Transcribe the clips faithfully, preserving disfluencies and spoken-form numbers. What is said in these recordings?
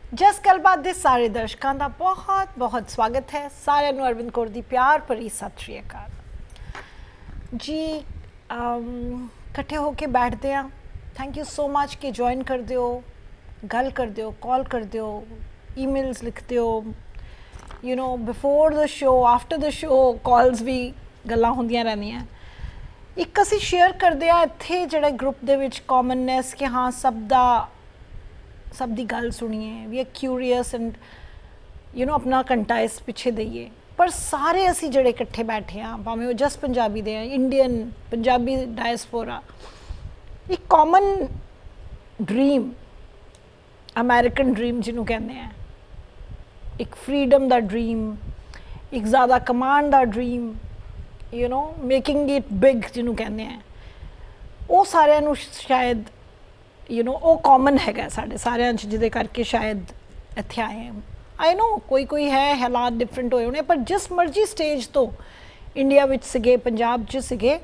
जस गलबात दे सारे दर्शकों का बहुत बहुत स्वागत है। सारे नूं अरविंद कौर दी प्यार भरी सत श्री अकाल जी। इकट्ठे होके बैठते हैं। थैंक यू सो मच कि ज्वाइन कर दियो, गल कर दियो, कॉल कर दियो, ईमेल्स लिख दियो। You know before the show after the show calls भी गल्लां हुंदियां रहंदियां। एक असीं शेयर करदे आ इत्थे जिहड़े ग्रुप दे विच कॉमननेस कि हाँ सब दा सब दी गल सुनिए, we are curious and you know अपना घंटा इस पिछे दईए। पर सारे असी जड़े इकट्ठे बैठे हाँ, भावें वो जस्ट पंजाबी दे इंडियन पंजाबी डायस्पोरा, एक कॉमन ड्रीम अमेरिकन ड्रीम जिन्हों कहते हैं, एक फ्रीडम दा ड्रीम, एक ज़्यादा कमांड दा dream, you know making it big जिन्हों कहते हैं, वो सारे नूं शायद यू नो वो कॉमन हैगा साढ़े सारे जिदे करके शायद इत्थे आए हैं। आई नो कोई कोई है हालात डिफरेंट होए होने, पर जिस मर्जी स्टेज तो इंडिया विच सिगे, पंजाब च सिगे,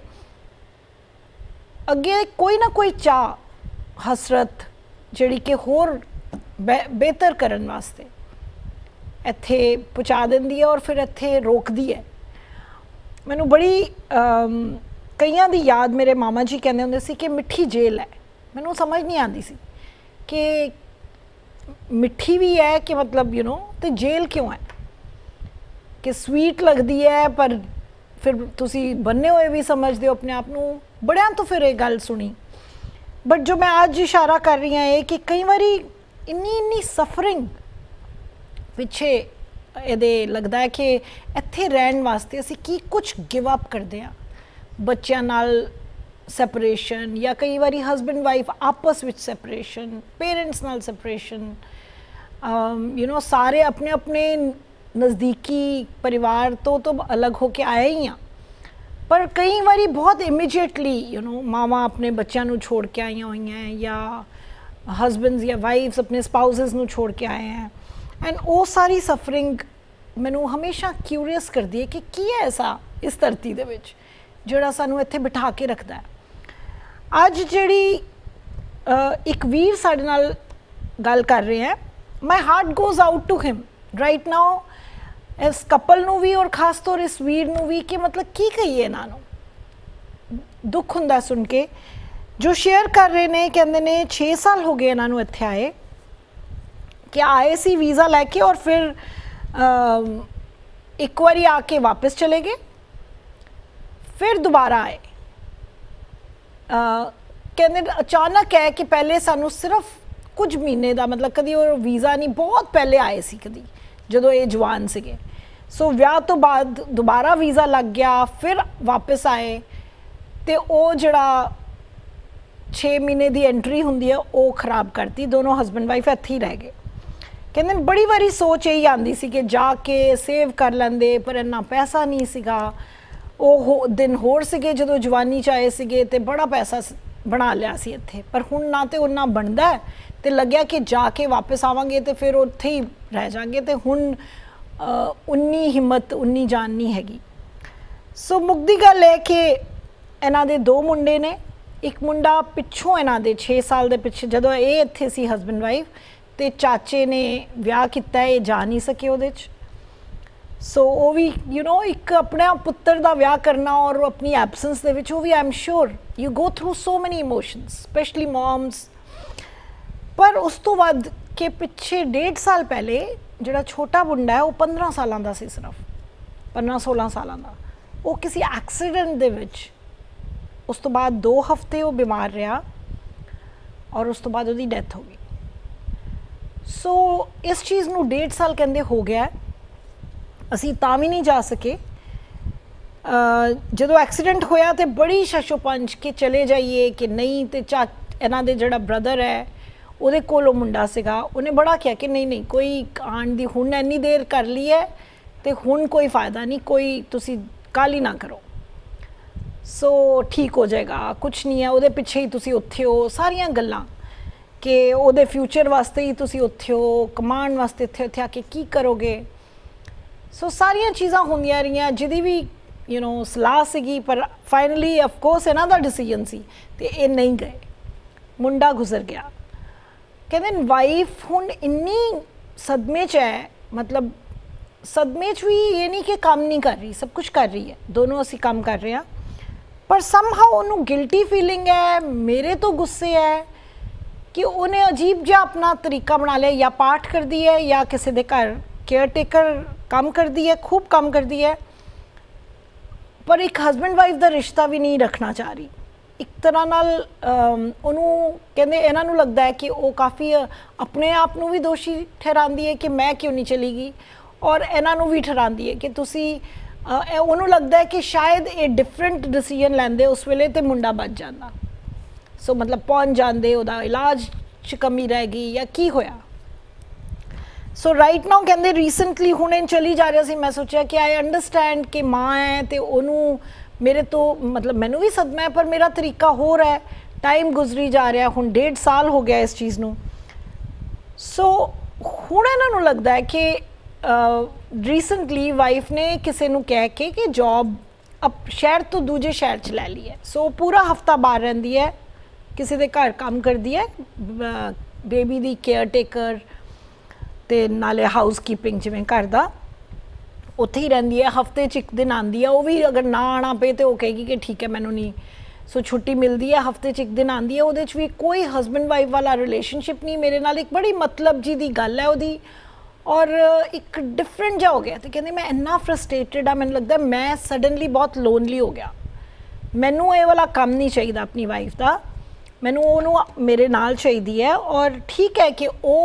अगे कोई ना कोई चाह हसरत जिहड़ी कि होर बेहतर करन वास्ते इत्थे पहुँचा दिंदी है और फिर इत्थे रोकदी है। मैनूं बड़ी कईयां दी याद मेरे मामा जी कहंदे हुंदे सी कि मिठी जेल है। मैनू समझ नहीं आती सी कि मिठी भी है कि मतलब यू नो तो जेल क्यों है, कि स्वीट लगती है पर फिर तुसी बन्ने हुए भी समझते हो अपने आप नू। बड़ियां तो फिर एक गल सुनी, बट जो मैं आज इशारा कर रही हाँ कि कई बारी इन्नी इन्नी सफरिंग पिछे ये लगता है कि इत्थे रहन वास्ते असी की कुछ गिव अप करते हैं। बच्चों नाल सैपरेशन या कई बारी हसबैंड वाइफ आपस विच सैपरेशन, पेरेंट्स नाल सैपरेशन, यू नो सारे अपने अपने नज़दीकी परिवार तो तो अलग होके आए ही हैं, पर कई बारी बहुत इमीजिएटली यू नो मावां अपने बच्चों नूं छोड़ के आई हुई हैं या हसबैंड्स या वाइफ्स अपने स्पाउसेस नूं छोड़ के आए हैं। एंड वो सारी सफरिंग मैनू हमेशा क्यूरीअस करती है कि की है ऐसा इस धरती दे विच जिहड़ा सानू इत्थे बिठा के रखता है। अज जिहड़ी एक वीर साडे नाल गल कर रहे हैं, my heart goes out to him right now, इस कपल नू भी और खास तौर इस वीर नू भी कि मतलब की कहिए इन्हां नू दुख हुंदा सुन के। जो शेयर कर रहे ने कहंदे ने छे साल हो गए इन्हां नू इत्थे आए, कि आए सी वीज़ा लैके और फिर आ, एक बारी आके वापस चले गए, फिर दोबारा आए। कहते अचानक है कि पहले सानू सिर्फ कुछ महीने का मतलब कभी और वीज़ा नहीं, बहुत पहले आए सी कभी जो ये जवान से। सो विआह तो बाद दोबारा वीज़ा लग गया, फिर वापस आए, तो वो जड़ा छे महीने की एंट्री होंदी है वो खराब करती। दोनों हसबैंड वाइफ इत्थे ही रह गए। कहते बड़ी बारी सोच यही आती सी कि जाके सेव कर लेंदे, पर इन्ना पैसा नहीं सीगा। वो हो दिन होर सीगे जो जवानी च आए सीगे ते बड़ा पैसा बना लिया सी इत्थे, पर हुण ना तो उन्ना बनता है, तो लग्या कि जाके वापस आवांगे तो फिर उत्थे ही रह जाएंगे, तो हुण उन्नी हिम्मत उन्नी जान नहीं हैगी। सो मुक्दी गल है कि इन्हां दे दो मुंडे ने, एक मुंडा पिछों इन्हां दे छे साल दे पिछे जदों ये इत्थे सी हसबैंड वाइफ, तो चाचे ने विआह किया, ये जा नहीं सके उहदे च। सो वो भी यू नो एक अपने पुत्र का विआह करना और अपनी एबसेंस दे विच, वो भी I am sure you go through so many emotions specially moms. पर उस तो बाद के पिछे डेढ़ साल पहले जिहड़ा छोटा मुंडा है वो पंद्रह सालों का सी, सिर्फ पंद्रह सोलह सालों का, वो किसी एक्सीडेंट दे विच उस तो बाद दो हफ्ते वो बीमार रहा और उस तो बाद उसकी डेथ हो गई। सो so, इस चीज़ नूं डेढ़ साल कहंदे हो गया, असी तां भी नहीं जा सके। जो एक्सीडेंट होया तो बड़ी शशोपंज के चले जाइए कि नहीं, तो चा इन्हां दे जिहड़ा ब्रदर है उहदे कोल मुंडा सीगा, उन्हें बड़ा किया कि नहीं नहीं कोई आण दी हुण इन्नी देर कर ली है तो हुण कोई फ़ायदा नहीं, कोई तुसी काहली ना करो, सो ठीक हो जाएगा, कुछ नहीं है, उहदे पिछे ही तुसी उत्थे हो। सारियां गल्लां कि उहदे फ्यूचर वास्ते ही तुसी उत्थे हो, कमाण वास्ते इत्थे उत्थे आके की करोगे। सो सारिया चीज़ां होंदियां रहियां जिहदी भी यू नो सलाह सीगी, पर फाइनली अफकोर्स इन्हां दा डिसीजन सी ते ये नहीं गए, मुंडा गुजर गया। कहते वाइफ हुण इन्नी सदमे च है, मतलब सदमे च भी ये नहीं कि काम नहीं कर रही, सब कुछ कर रही है, दोनों असी काम कर रहे हैं, पर समहाउ उन्होंने गिल्टी फीलिंग है, मेरे तो गुस्से है कि उन्हें अजीब जिहा अपना तरीका बना लिया, या पाठ कर दी है या किसी के घर केयर टेकर काम कर दी है, खूब काम कर दी है, पर एक हसबैंड वाइफ का रिश्ता भी नहीं रखना चाह रही। एक तरह नाल उन्होंने कहते इन्हों लगता है कि वो काफ़ी अपने आप को भी दोषी ठहराती है कि मैं क्यों नहीं चली गई, और इन्हों भी ठहराती है कि तुसी उन्होंने लगता है कि शायद ये डिफरेंट डिसीजन लेंदे उस वेले तो मुंडा बच जाता, सो so, मतलब पहुँच जाते, उहदा इलाज च कमी रह गई या की होया। सो राइट नाउ कहते रीसेंटली हुणे चली जा रहा सी, मैं सोचा कि आई अंडरस्टैंड कि माँ है तो उन्होंने मेरे तो मतलब मैनू भी सदमा है, पर मेरा तरीका हो रहा है, टाइम गुजरी जा रहा, हुण डेढ़ साल हो गया इस चीज़ नू। सो हुण इन्हों लगता है कि रीसेंटली वाइफ ने किसी नू कह के कि जॉब अब शहर तो दूजे शहर च लै ली है, सो पूरा हफ्ता बाहर रहिंदी है, किसी के घर काम करती है, बेबी दी केयर टेकर ते नाले हाउस कीपिंग जिवें घर दा उत्थे ही रहिंदी है, हफ्ते च एक दिन आती है, वो भी अगर ना आना पे तो वो कहेगी कि ठीक है मैनू नहीं, सो छुट्टी मिलती है, हफ्ते च एक दिन आती है, वो भी कोई हसबैंड वाइफ वाला रिलेशनशिप नहीं, मेरे नाल एक बड़ी मतलब जी दी गल है वो, और एक डिफरेंट जा हो गया, तो कहते मैं इन्ना फ्रस्ट्रेटेड हाँ, मैनू लगता मैं सडनली बहुत लोनली हो गया, मैनू ये वाला काम नहीं चाहिए अपनी वाइफ का, मैनू उन्होंने मेरे नाल चाहिए है, और ठीक है कि वो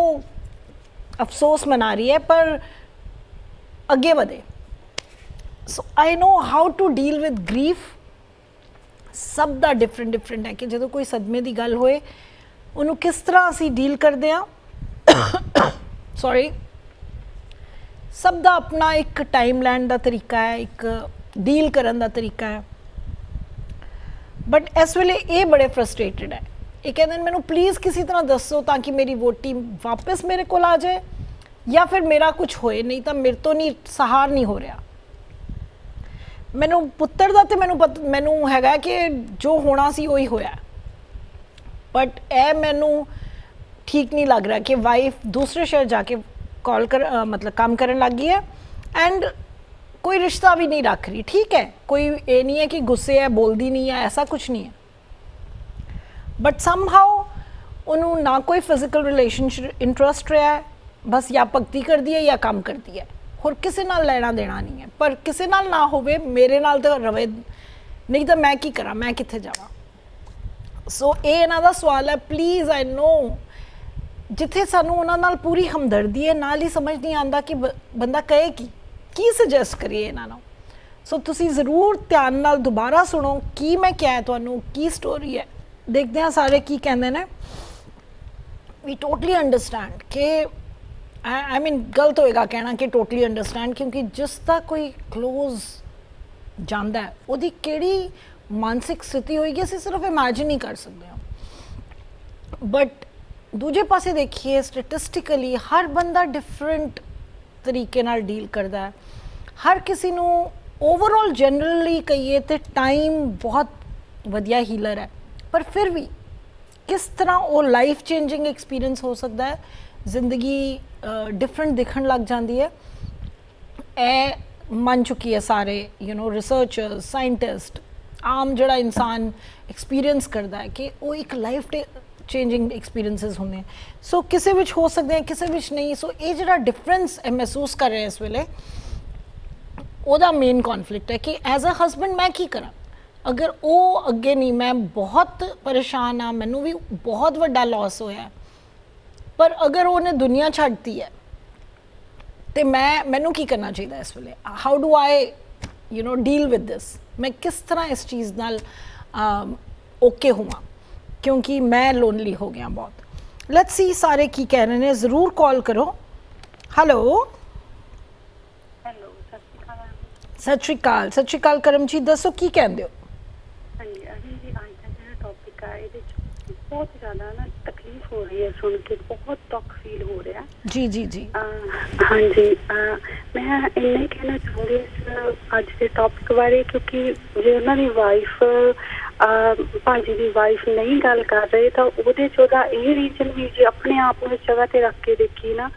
अफसोस मना रही है पर अगे बढ़े। So I know how to deal with grief, सब दा डिफरेंट डिफरेंट है कि जो कोई सदमे की गल होए उन्होंने किस तरह असी डील करते हैं सॉरी, सब दा अपना एक टाइम लैंड का तरीका है, एक डील करन दा तरीका है, बट इस वेले ये बड़े फ्रस्ट्रेटेड है, ये कहते हैं मैनू प्लीज़ किसी तरह दसो ताकि मेरी वोटी वापस मेरे को आ जाए, या फिर मेरा कुछ होए, नहीं तो मेरे तो नहीं सहार नहीं हो रहा। मैनू पुत्तर दा ते मैनू पत मैनू हैगा कि जो होना सी वही होया, बट ए मैनू ठीक नहीं लग रहा कि वाइफ दूसरे शहर जाके कॉल कर आ, मतलब काम करन लग गई है, एंड कोई रिश्ता भी नहीं रख रही। ठीक है, कोई ये नहीं है कि गुस्से है, बोलती नहीं है, ऐसा कुछ नहीं है, बट समहाउ उन्होंने ना कोई फिजिकल रिलेशनशिप इंटरेस्ट रहा है, बस या भगती कर दी है या काम करती है, और किसी नाल लेना देना नहीं है, पर किसी नाल ना होवे, मेरे नाल तो रवे, नहीं तो मैं की करा, मैं कित्थे जावां। सो ये इन्हां दा सवाल है, प्लीज़ आई नो जिथे सानू उन्हां नाल पूरी हमदर्दी है, नाल ही समझ नहीं आता कि बंदा कहे की की सजैसट करिए इन्हां नाल। सो तुसी ज़रूर ध्यान नाल दोबारा सुनो की मैं क्या है तुहानू की स्टोरी है, देखते हैं सारे की कहते हैं। वी टोटली अंडरस्टैंड कि आई मीन गलत होएगा कहना कि टोटली अंडरस्टैंड, क्योंकि जिस तक कोई क्लोज जाता है उसकी केड़ी मानसिक स्थिति होएगी असीं सिर्फ इमेजिन ही कर सकते हैं। बट दूजे पासे देखिए स्टैटिस्टिकली हर बंदा डिफरेंट तरीके नाल डील करता है, हर किसी नू ओवरऑल जनरली कहिए तो टाइम बहुत वधिया हीलर है, पर फिर भी किस तरह वो लाइफ चेंजिंग एक्सपीरियंस हो सकता है, जिंदगी डिफरेंट दिखण लग जाती है। ए मन चुकी है सारे यू नो रिसर्चर्स साइंटिस्ट, आम जड़ा इंसान एक्सपीरियंस करता है कि वो एक लाइफ चेंजिंग एक्सपीरियंसिस होंगे हैं। सो किसी विच हो सकते हैं, किसी विच नहीं। सो ये जड़ा डिफरेंस महसूस कर रहे हैं इस वेले, ओदा मेन कॉन्फ्लिक्ट है कि एज अ हसबैंड मैं की करा, अगर वो अगे नहीं, मैं बहुत परेशान हाँ, मैनू भी बहुत वड्डा लॉस होया, पर अगर उन्हें दुनिया छड्डती है तो मैं मैनू की करना चाहिए इस वेले, how do I you know deal with this, मैं किस तरह इस चीज़ नाल ओके हुआ, क्योंकि मैं लोनली हो गया बहुत। लेट्स सी सारे की कह रहे हैं, ज़रूर कॉल करो। हेलो हेलो, सत श्री अकाल। सत श्री अकाल करमजीत, दसो की कहते हो? हाँ जी, अभी जी आज का जो टॉपिक है ये बहुत ज़्यादा ना तकलीफ हो रही है, सुन के बहुत दुख फील हो रहा है। जी जी जी आ, हाँ जी, आ, मैं इन्ना ही कहना चाहूँगी इस अज के टॉपिक बारे, क्योंकि जो उन्होंने वाइफ भाजी की वाइफ नहीं गल कर रहे तो वो यही रीजन भी जो अपने आप को इस जगह पर रख के देखी ना,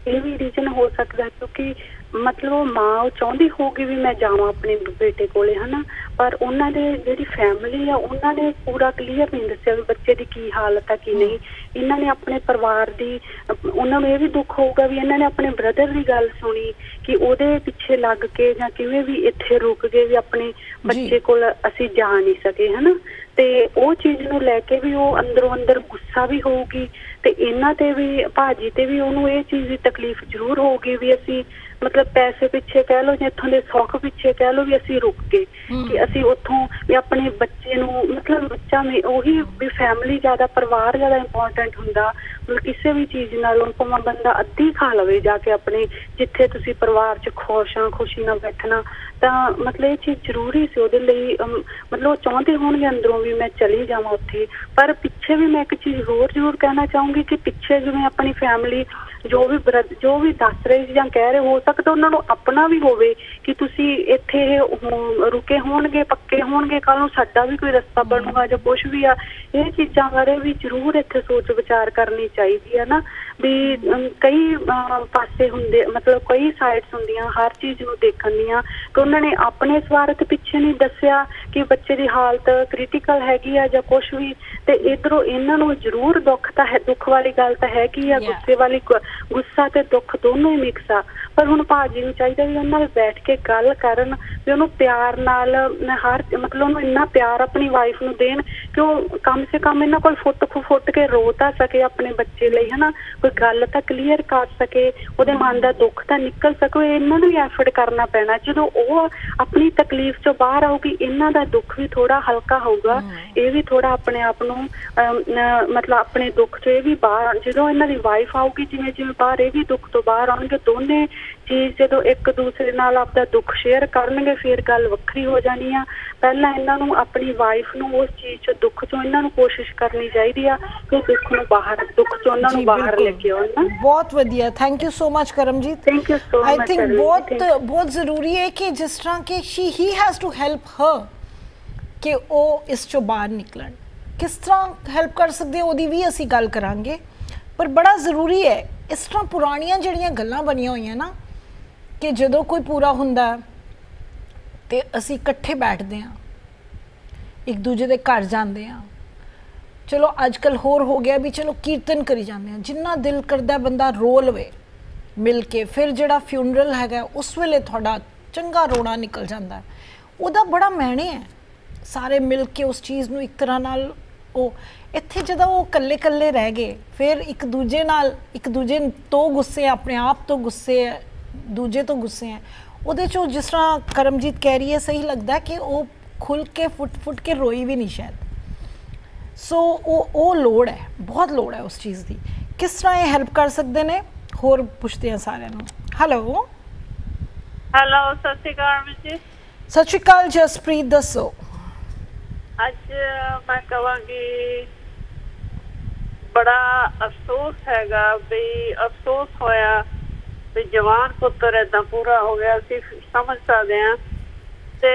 ਇਹ ਵੀ ਰੀਜ਼ਨ ਹੋ ਸਕਦਾ ਕਿਉਂਕਿ ਮਤਲਬ ਮਾਂ ਉਹ ਚਾਹੁੰਦੀ ਹੋਊਗੀ ਵੀ ਮੈਂ ਜਾਵਾਂ ਆਪਣੇ ਬੇਟੇ ਕੋਲੇ ਹਨਾ, ਪਰ ਉਹਨਾਂ ਦੇ ਜਿਹੜੀ ਫੈਮਿਲੀ ਆ ਉਹਨਾਂ ਨੇ ਪੂਰਾ ਕਲੀਅਰ ਨਹੀਂ ਦੱਸਿਆ ਵੀ ਬੱਚੇ ਦੀ ਕੀ ਹਾਲਤ ਆ ਕੀ ਨਹੀਂ। ਇਹਨਾਂ ਨੇ ਆਪਣੇ ਪਰਿਵਾਰ ਦੀ, ਉਹਨਾਂ ਨੂੰ ਇਹ ਵੀ ਦੁੱਖ ਹੋਊਗਾ ਵੀ ਇਹਨਾਂ ਨੇ ਆਪਣੇ ਬ੍ਰਦਰ ਦੀ ਗੱਲ ਸੁਣੀ ਕਿ ਉਹਦੇ ਪਿੱਛੇ ਲੱਗ ਕੇ ਜਾਂ ਕਿਵੇਂ ਵੀ ਇੱਥੇ ਰੁਕ ਗਏ ਵੀ ਆਪਣੇ ਬੱਚੇ ਕੋਲ ਅਸੀਂ ਜਾ ਨਹੀਂ ਸਕੇ ਹਨਾ। ਤੇ ਉਹ ਚੀਜ਼ ਨੂੰ ਲੈ ਕੇ ਵੀ ਉਹ ਅੰਦਰੋਂ ਅੰਦਰ ਗੁੱਸਾ ਵੀ ਹੋਊਗੀ ਤੇ ਇਹਨਾਂ ਤੇ ਵੀ ਭਾਜੀ ਤੇ ਵੀ ਉਹਨੂੰ ਇਹ ਚੀਜ਼ ਦੀ ਤਕਲੀਫ ਜ਼ਰੂਰ ਹੋਊਗੀ ਵੀ ਅਸੀਂ ਮਤਲਬ ਪੈਸੇ ਪਿੱਛੇ ਕਹਿ ਲਓ ਜਾਂ ਇੱਥੋਂ ਦੇ ਸੁੱਖ ਪਿੱਛੇ ਕਹਿ ਲਓ ਵੀ ਅਸੀਂ ਰੁਕ ਗਏ ਕਿ ਅਸੀਂ ਉੱਥੋਂ ਵੀ ਆਪਣੇ ਬੱਚੇ ਨੂੰ ਮਤਲਬ ਬੱਚਾ ਮੇ ਉਹੀ ਵੀ ਫੈਮਿਲੀ ਜ਼ਿਆਦਾ, ਪਰਿਵਾਰ ਜ਼ਿਆਦਾ ਇੰਪੋਰਟੈਂਟ ਹੁੰਦਾ। ਮਤਲਬ ਕਿਸੇ ਵੀ ਚੀਜ਼ ਨਾਲੋਂ ਭਾਵੇਂ ਬੰਦਾ ਅੱਧੀ ਖਾ ਲਵੇ ਜਾ ਕੇ ਆਪਣੇ, ਜਿੱਥੇ ਤੁਸੀਂ ਪਰਿਵਾਰ 'ਚ ਖੁਸ਼ ਆ, ਖੁਸ਼ੀ ਨਾਲ ਬੈਠਣਾ, ਤਾਂ ਮਤਲਬ ਇਹ ਚੀਜ਼ ਜ਼ਰੂਰੀ ਸੀ ਉਹਦੇ ਲਈ। ਮਤਲਬ ਉਹ ਚਾਹੁੰਦੇ ਹੋਣਗੇ ਅੰਦਰੋਂ ਵੀ ਮੈਂ ਚਲੀ ਜਾਵਾਂ ਉੱਥੇ, ਪਰ ਪਿੱਛੇ ਵੀ ਮੈਂ ਇੱਕ ਚੀਜ਼ ਹੋਰ ਜ਼ਰੂਰ ਕਹਿਣਾ ਚਾਹੂੰਗੀ ਕਿ ਪਿੱਛੇ ਜਿਵੇਂ ਆਪਣੀ ਫੈਮਿਲੀ ਜੋ ਵੀ ਬ੍ਰਦ ਜੋ ਵੀ ਦੱਸ ਰਹੇ ਸੀ ਜਾਂ ਕਹਿ ਰਹੇ, ਹੋ ਸਕਦਾ ਉਹਨਾਂ ਨੂੰ ਆਪਣਾ ਵੀ ਹੋਵੇ ਕਿ ਤੁਸੀਂ ਇੱਥੇ ਰੁਕੇ ਹੋਣਗੇ, ਪੱਕੇ ਹੋਣਗੇ, ਕੱਲ੍ਹ ਨੂੰ ਸਾਡਾ ਵੀ ਕੋਈ ਰਸਤਾ ਬਣੂਗਾ ਜਾਂ ਕੁਛ ਵੀ ਆ। ਇਹ ਚੀਜ਼ਾਂ ਬਾਰੇ ਵੀ ਜ਼ਰੂਰ ਇੱਥੇ ਸੋਚ ਵਿਚਾਰ ਕਰਨੀ ਚਾਹੀਦੀ ਹੈ ਨਾ ਵੀ ਕਈ ਪਾਸੇ ਹੁੰਦੇ, ਮਤਲਬ ਕਈ ਸਾਈਡਸ ਹੁੰਦੀਆਂ ਹਰ ਚੀਜ਼ ਨੂੰ ਦੇਖਣ ਦੀਆਂ, ਕਿ ਉਹਨਾਂ ਨੇ ਆਪਣੇ ਸਵਾਰਥ ਪਿੱਛੇ ਨਹੀਂ ਦੱਸਿਆ ਕਿ ਬੱਚੇ ਦੀ ਹਾਲਤ ਕ੍ਰਿਟੀਕਲ ਹੈਗੀ ਆ ਜਾਂ ਕੁਛ ਵੀ, ਤੇ ਇੱਧਰੋਂ ਇਹਨਾਂ ਨੂੰ ਜ਼ਰੂਰ ਦੁੱਖ ਤਾਂ ਹੈ, ਦੁੱਖ ਵਾਲੀ ਗੱਲ ਤਾਂ ਹੈਗੀ ਆ, ਗੁੱਸੇ ਵਾਲੀ, ਗੁੱਸਾ ਤੇ ਦੁੱਖ ਦੋਨੋਂ ਹੀ ਮਿਕਸ ਆ। ਪਰ ਹੁਣ ਭਾਜੀ ਨੂੰ ਚਾਹੀਦਾ ਵੀ ਉਹਨਾਂ ਨਾਲ ਬੈਠ ਕੇ ਗੱਲ ਕਰਨ, ਵੀ ਉਹਨੂੰ ਪਿਆਰ ਨਾਲ ਹਰ ਮਤਲਬ ਉਹਨੂੰ ਇੰਨਾ ਪਿਆਰ ਆਪਣੀ ਵਾਈਫ ਨੂੰ ਦੇਣ ਕਿ ਉਹ ਕਮ ਸੇ ਕਮ ਇਹਨਾਂ ਕੋਲ ਫੁੱਟ ਖੁ ਫੁੱਟ ਕੇ ਰੋ ਤਾਂ ਸਕੇ ਆਪਣੇ ਬੱਚੇ ਲਈ ਹਨਾ, ਕੋਈ ਗੱਲ ਤਾਂ ਕਲੀਅਰ ਕਰ ਸਕੇ, ਉਹਦੇ ਮਨ ਦਾ ਦੁੱਖ ਤਾਂ ਨਿਕਲ ਸਕੇ। ਇਹਨਾਂ ਨੂੰ ਵੀ ਐਫਰਟ ਕਰਨਾ ਪੈਣਾ। ਜਦੋਂ ਉਹ ਆਪਣੀ ਤਕਲੀਫ ਚੋਂ ਬਾਹਰ ਆਊਗੀ ਇਹਨਾਂ ਦਾ ਦੁੱਖ ਵੀ ਥੋੜਾ ਹਲਕਾ ਹੋਊਗਾ, ਇਹ ਵੀ ਥੋੜਾ ਆਪਣੇ ਆਪ ਨੂੰ ਮਤਲਬ ਆਪਣੇ ਦੁੱਖ ਚੋਂ ਇਹ ਵੀ ਬਾਹਰ, ਜਦੋਂ ਇਹਨਾਂ ਦੀ ਵਾਈਫ ਆਊਗੀ ਜਿਵੇਂ ਜਿਵੇਂ ਬਾਹਰ ਇਹ ਵੀ ਦੁੱਖ ਤੋਂ ਬਾਹਰ ਆਉਣਗੇ, ਦੋਨੇ ਚੀਜ਼ ਜਦੋਂ ਇੱਕ ਦੂਸਰੇ ਨਾਲ ਆਪਦਾ ਦੁੱਖ ਸ਼ੇਅਰ ਕਰਨਗੇ ਫਿਰ ਗੱਲ ਵੱਖਰੀ ਹੋ ਜਾਣੀ ਆ। ਪਹਿਲਾਂ ਇਹਨਾਂ ਨੂੰ ਆਪਣੀ ਵਾਈਫ ਨੂੰ ਉਸ ਚੀਜ਼ ਚ ਦੁੱਖ ਚੋਂ ਇਹਨਾਂ ਨੂੰ ਕੋਸ਼ਿਸ਼ ਕਰਨੀ ਚਾਹੀਦੀ ਆ ਕਿ ਦੁੱਖ ਨੂੰ ਬਾਹਰ, ਦੁੱਖ ਚੋਂ ਉਹਨਾਂ ਨੂੰ ਬਾਹਰ ਲੈ ਕੇ ਆਉਣ ਨਾ। ਬਹੁਤ ਵਧੀਆ, thank you so much Karamjit. Thank you so much. I think ਬਹੁਤ ਬਹੁਤ ਜ਼ਰੂਰੀ ਹੈ ਕਿ ਜਿਸ ਤਰ੍ਹਾਂ ਕਿ ਸ਼ੀ ਹੀ ਹੈਜ਼ ਟੂ ਹੈਲਪ ਹਰ ਕਿ ਉਹ ਇਸ ਚੋਂ ਬਾਹਰ ਨਿਕਲਣ। ਕਿਸ ਤਰ੍ਹਾਂ ਹੈਲਪ ਕਰ ਸਕਦੇ ਉਹਦੀ ਵੀ ਅਸੀਂ ਗੱਲ ਕਰਾਂਗੇ, ਪਰ ਬੜਾ ਜ਼ਰੂਰੀ ਹੈ ਇਸ ਤਰ੍ਹਾਂ ਪੁਰਾਣੀਆਂ ਜਿਹੜੀਆਂ ਗੱਲਾਂ ਬਣੀਆਂ ਹੋਈਆਂ ਨਾ ਕਿ ਜਦੋਂ ਕੋਈ ਪੂਰਾ ਹੁੰਦਾ ਤੇ ਅਸੀਂ ਇਕੱਠੇ ਬੈਠਦੇ ਹਾਂ, ਇੱਕ ਦੂਜੇ ਦੇ ਘਰ ਜਾਂਦੇ ਹਾਂ। ਚਲੋ ਅੱਜ ਕੱਲ੍ਹ ਹੋਰ ਹੋ ਗਿਆ ਵੀ ਚਲੋ ਕੀਰਤਨ ਕਰੀ ਜਾਂਦੇ ਹਾਂ, ਜਿੰਨਾ ਦਿਲ ਕਰਦਾ ਬੰਦਾ ਰੋ ਲਵੇ ਮਿਲ ਕੇ, ਫਿਰ ਜਿਹੜਾ ਫਿਊਨਰਲ ਹੈਗਾ ਉਸ ਵੇਲੇ ਤੁਹਾਡਾ ਚੰਗਾ ਰੋਣਾ ਨਿਕਲ ਜਾਂਦਾ, ਉਹਦਾ ਬੜਾ ਮਾਇਨੇ ਹੈ। ਸਾਰੇ ਮਿਲ ਕੇ ਉਸ ਚੀਜ਼ ਨੂੰ ਇੱਕ ਤਰ੍ਹਾਂ ਨਾਲ, ਉਹ ਇੱਥੇ ਜਦੋਂ ਉਹ ਇਕੱਲੇ ਇਕੱਲੇ ਰਹਿ ਗਏ ਫਿਰ ਇੱਕ ਦੂਜੇ ਨਾਲ, ਇੱਕ ਦੂਜੇ ਤੋਂ ਗੁੱਸੇ, ਆਪਣੇ ਆਪ ਤੋਂ ਗੁੱਸੇ ਹੈ, ਦੂਜੇ ਤੋਂ ਗੁੱਸੇ ਹੈ, ਉਹਦੇ 'ਚੋਂ ਜਿਸ ਤਰ੍ਹਾਂ ਕਰਮਜੀਤ ਕਹਿ ਰਹੀ ਹੈ ਸਹੀ ਲੱਗਦਾ ਕਿ ਉਹ ਖੁੱਲ੍ਹ ਕੇ ਫੁੱਟ ਫੁੱਟ ਕੇ ਰੋਈ ਵੀ ਨਹੀਂ ਸ਼ਾਇਦ। ਸੋ ਉਹ ਉਹ ਲੋੜ ਹੈ, ਬਹੁਤ ਲੋੜ ਹੈ ਉਸ ਚੀਜ਼ ਦੀ। ਕਿਸ ਤਰ੍ਹਾਂ ਇਹ ਹੈਲਪ ਕਰ ਸਕਦੇ ਨੇ, ਹੋਰ ਪੁੱਛਦੇ ਹਾਂ ਸਾਰਿਆਂ ਨੂੰ। ਹੈਲੋ ਹੈਲੋ, ਸਤਿ ਸ਼੍ਰੀ ਅਕਾਲ ਜੀ। ਸਤਿ ਸ਼੍ਰੀ ਅਕਾਲ ਜਸਪ੍ਰੀਤ, ਦੱਸੋ। ਅੱਜ ਮੈਂ ਕਹਾਂਗੀ ਬੜਾ ਅਫਸੋਸ ਹੈਗਾ ਵੀ, ਅਫਸੋਸ ਹੋਇਆ ਵੀ ਜਵਾਨ ਪੁੱਤਰ ਏਦਾਂ ਪੂਰਾ ਹੋ ਗਿਆ। ਅਸੀਂ ਸਮਝ ਸਕਦੇ ਹਾਂ ਤੇ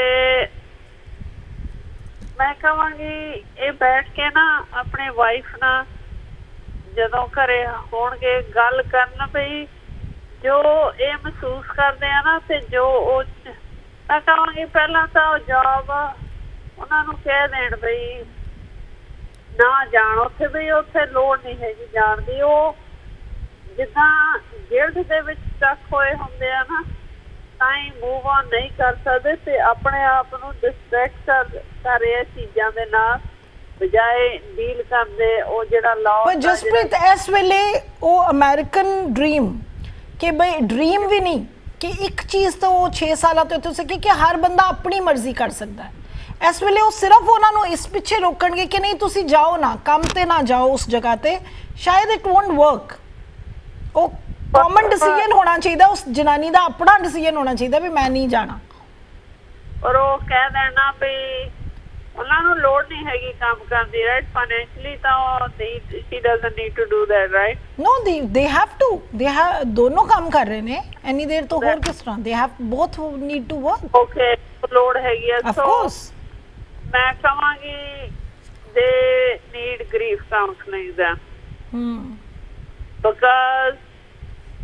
ਮੈਂ ਕਹਾਂਗੀ ਇਹ ਬੈਠ ਕੇ ਨਾ ਆਪਣੇ ਵਾਈਫ ਨਾਲ ਜਦੋਂ ਘਰੇ ਹੋਣਗੇ ਗੱਲ ਕਰਨ ਵੀ ਜੋ ਇਹ ਮਹਿਸੂਸ ਕਰਦੇ ਆ ਨਾ, ਤੇ ਜੋ ਉਹ ਮੈਂ ਕਹਾਂਗੀ ਪਹਿਲਾਂ ਤਾਂ ਉਹ ਜੋਬ ਉਹਨਾਂ ਨੂੰ ਕਹਿ ਦੇਣ ਬਈ ਨਾ ਜਾਣ ਉੱਥੇ, ਵੀ ਉੱਥੇ ਲੋੜ ਨਹੀਂ ਹੈਗੀ ਜਾਣ ਦੀ। ਉਹ ਜਿੱਦਾਂ ਗਿਲਡ ਦੇ ਵਿੱਚ ਸਟਕ ਹੋਏ ਹੁੰਦੇ ਆ ਨਾ, ਤਾਂ ਹੀ ਮੂਵ ਔਨ ਨਹੀਂ ਕਰ ਸਕਦੇ ਤੇ ਆਪਣੇ ਆਪ ਨੂੰ ਡਿਸਟਰੈਕਟ ਕਰ ਕਰ ਰਹੇ ਚੀਜ਼ਾਂ ਦੇ ਨਾਲ ਬਜਾਏ ਡੀਲ ਕਰਦੇ ਉਹ ਜਿਹੜਾ ਲਾਅ। ਪਰ ਜਸਪ੍ਰੀਤ ਇਸ ਵੇਲੇ ਉਹ ਅਮਰੀਕਨ ਡ੍ਰੀਮ ਕਿ ਬਈ ਡ੍ਰੀਮ ਵੀ ਨਹੀਂ ਕਿ ਇੱਕ ਚੀਜ਼ ਤਾਂ ਉਹ ਛੇ ਸਾਲਾਂ ਤੋਂ ਇੱਥੇ ਸਿੱਖੀ ਕਿ ਹਰ ਬੰਦਾ ਆਪਣੀ ਮਰਜ਼ੀ ਕਰ ਸਕਦਾ ਹੈ। ਇਸ ਵੇਲੇ ਉਹ ਸਿਰਫ ਉਹਨਾਂ ਨੂੰ ਇਸ ਪਿੱਛੇ ਰੋਕਣਗੇ ਕਿ ਨਹੀਂ ਤੁਸੀਂ ਜਾਓ ਨਾ, ਕੰਮ ਤੇ ਨਾ ਜਾਓ ਉਸ ਜਗ੍ਹਾ ਤੇ, ਸ਼ਾਇਦ ਇਟ ਵੋਂਟ ਵਰਕ। ਉਹ ਕਾਮਨ ਡਿਸੀਜਨ ਹੋਣਾ ਚਾਹੀਦਾ, ਉਸ ਜਨਾਨੀ ਦਾ ਆਪਣਾ ਡਿਸੀਜਨ ਹੋਣਾ ਚਾਹੀਦਾ ਵੀ ਮੈਂ ਨਹੀਂ ਜਾਣਾ। ਔਰ ਉਹ ਕਹਿ ਦੇਣਾ ਵੀ ਉਹਨਾਂ ਨੂੰ ਲੋੜ ਨਹੀਂ ਹੈਗੀ ਕੰਮ ਕਰਨ ਦੀ, ਰਾਈਟ? ਫਾਈਨੈਂਸ਼ਲੀ ਤਾਂ she doesn't need to do that, right? No, they they have to, they have, ਦੋਨੋਂ ਕੰਮ ਕਰ ਰਹੇ ਨੇ ਇੰਨੀ ਦੇਰ ਤੋਂ, ਹੋਰ ਕਿਸ ਤਰ੍ਹਾਂ they have both need to work. Okay, ਲੋੜ ਹੈਗੀ ਆ। Of course. ਮੈਂ ਕਹਾਂਗੀ they need grief counseling then. Hmm. Because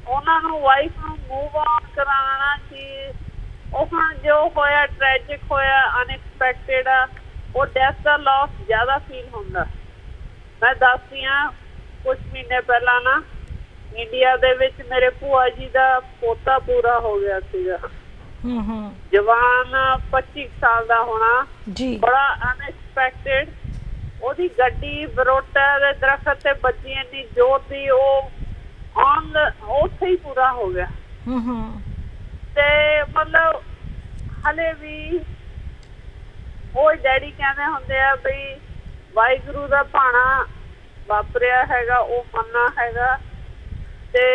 ਉਹਨਾਂ ਨੂੰ ਵਾਈਫ ਨੂੰ ਮੂਵ ਆਨ ਕਰਾਉਣਾ ਸੀ। ਉਹ ਹੁਣ ਜੋ ਹੋਇਆ ਟ੍ਰੈਜਿਕ ਹੋਇਆ, ਅਨਐਕਸਪੈਕਟਡ ਆ, ਉਹ ਡੈਥ ਦਾ ਲਾਸ ਜ਼ਿਆਦਾ ਫੀਲ ਹੁੰਦਾ। ਮੈਂ ਦੱਸਦੀ ਹਾਂ, ਕੁਛ ਮਹੀਨੇ ਪਹਿਲਾਂ ਨਾ ਇੰਡੀਆ ਦੇ ਵਿੱਚ ਮੇਰੇ ਭੂਆ ਜੀ ਦਾ ਪੋਤਾ ਪੂਰਾ ਹੋ ਗਿਆ ਸੀਗਾ, ਜਵਾਨ ਪੱਚੀ ਸਾਲ ਦਾ ਹੋਣਾ ਜੀ, ਬੜਾ ਅਨਐਕਸਪੈਕਟਡ। ਉਹਦੀ ਗੱਡੀ ਬਰੋਟਾ ਦੇ ਦਰਖਤ ਤੇ ਵੱਜੀ, ਇੰਨੀ ਜ਼ੋਰ ਦੀ, ਉਹ ਆਨ ਉੱਥੇ ਹੀ ਪੂਰਾ ਹੋ ਗਿਆ। ਤੇ ਮਤਲਬ ਹਲੇ ਵੀ ਉਹ ਡੈਡੀ ਕਹਿੰਦੇ ਹੁੰਦੇ ਆ ਬਈ ਵਾਹਿਗੁਰੂ ਦਾ ਭਾਣਾ ਵਾਪਰਿਆ ਹੈਗਾ, ਉਹ ਮੰਨਣਾ ਹੈਗਾ। ਤੇ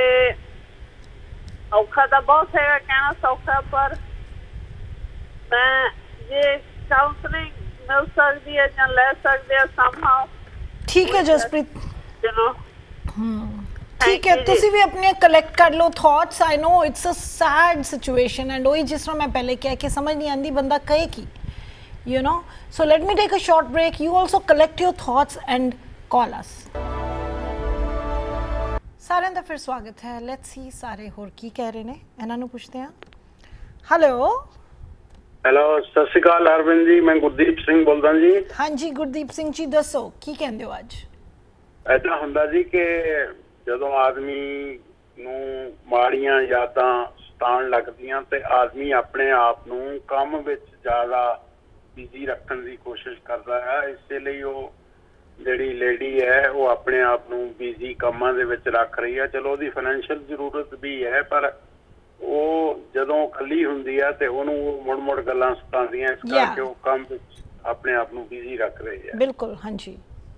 ਔਖਾ ਤਾਂ ਬਹੁਤ ਹੈਗਾ, ਕਹਿਣਾ ਸੌਖਾ, ਪਰ ਮੈਂ ਜੇ ਕਾਉਂਸਲਿੰਗ ਮਿਲ ਸਕਦੀ ਹੈ ਜਾਂ ਲੈ ਸਕਦੇ ਆ ਸਮਹਾਉ। ਠੀਕ ਹੈ ਜਸਪ੍ਰੀਤ, ਚਲੋ ਠੀਕ ਹੈ, ਤੁਸੀਂ ਵੀ ਆਪਣੇ ਕਲੈਕਟ ਕਰ ਲਓ thoughts. I know it's a sad situation and ਉਹੀ ਜਿਸ ਤਰ੍ਹਾਂ ਮੈਂ ਪਹਿਲੇ ਕਿਹਾ ਕਿ ਸਮਝ ਨਹੀਂ ਆਉਂਦੀ ਬੰਦਾ ਕਹੇ ਕੀ, you know. So let me take a short break, you also collect your thoughts and call us. ਸਾਰਿਆਂ ਦਾ ਫਿਰ ਸਵਾਗਤ ਹੈ। ਲੈਟਸ ਸੀ ਸਾਰੇ ਹੋਰ ਕੀ ਕਹਿ ਰਹੇ ਨੇ, ਇਹਨਾਂ ਨੂੰ ਪੁੱਛਦੇ ਹਾਂ। ਹੈਲੋ ਹੈਲੋ, ਸਤਿ ਸ਼੍ਰੀ ਅਕਾਲ ਅਰਵਿੰਦ ਜੀ, ਮੈਂ ਗੁਰਦੀਪ ਸਿੰਘ ਬੋਲਦਾ ਜੀ। ਹਾਂਜੀ ਗੁਰਦੀਪ ਸਿੰਘ ਜੀ, ਦੱਸੋ ਕੀ ਕਹਿੰਦੇ ਹੋ ਅੱਜ? ਐਦਾਂ ਹੁੰਦਾ ਜੀ ਕਿ ਜਦੋਂ ਆਦਮੀ ਨੂੰ ਮਾੜੀਆਂ ਯਾਦਾਂ ਸਤਾਉਣ ਲੱਗਦੀਆਂ ਤੇ ਆਦਮੀ ਆਪਣੇ ਆਪ ਨੂੰ ਕੰਮ ਵਿੱਚ ਜ਼ਿਆਦਾ ਬਿਜ਼ੀ ਰੱਖਣ ਦੀ ਕੋਸ਼ਿਸ਼ ਕਰਦਾ ਹੈ। ਇਸੇ ਲਈ ਉਹ ਜਿਹੜੀ ਲੇਡੀ ਹੈ ਉਹ ਆਪਣੇ ਆਪ ਨੂੰ ਬਿਜ਼ੀ ਕੰਮਾਂ ਦੇ ਵਿੱਚ ਰੱਖ ਰਹੀ ਹੈ। ਚਲੋ ਉਹਦੀ ਫਾਈਨੈਂਸ਼ੀਅਲ ਜ਼ਰੂਰਤ ਵੀ ਹੈ, ਪਰ ਉਹ ਜਦੋਂ ਇਕੱਲੀ ਹੁੰਦੀ ਹੈ ਤੇ ਉਹਨੂੰ ਮੁੜ ਮੁੜ ਗੱਲਾਂ ਸਤਾਉਂਦੀਆਂ, ਇਸ ਕਰਕੇ ਉਹ ਕੰਮ ਵਿੱਚ ਆਪਣੇ ਆਪ ਨੂੰ ਬਿਜ਼ੀ ਰੱਖ ਰਹੀ ਹੈ। ਬਿਲਕੁਲ, ਹਾਂਜੀ।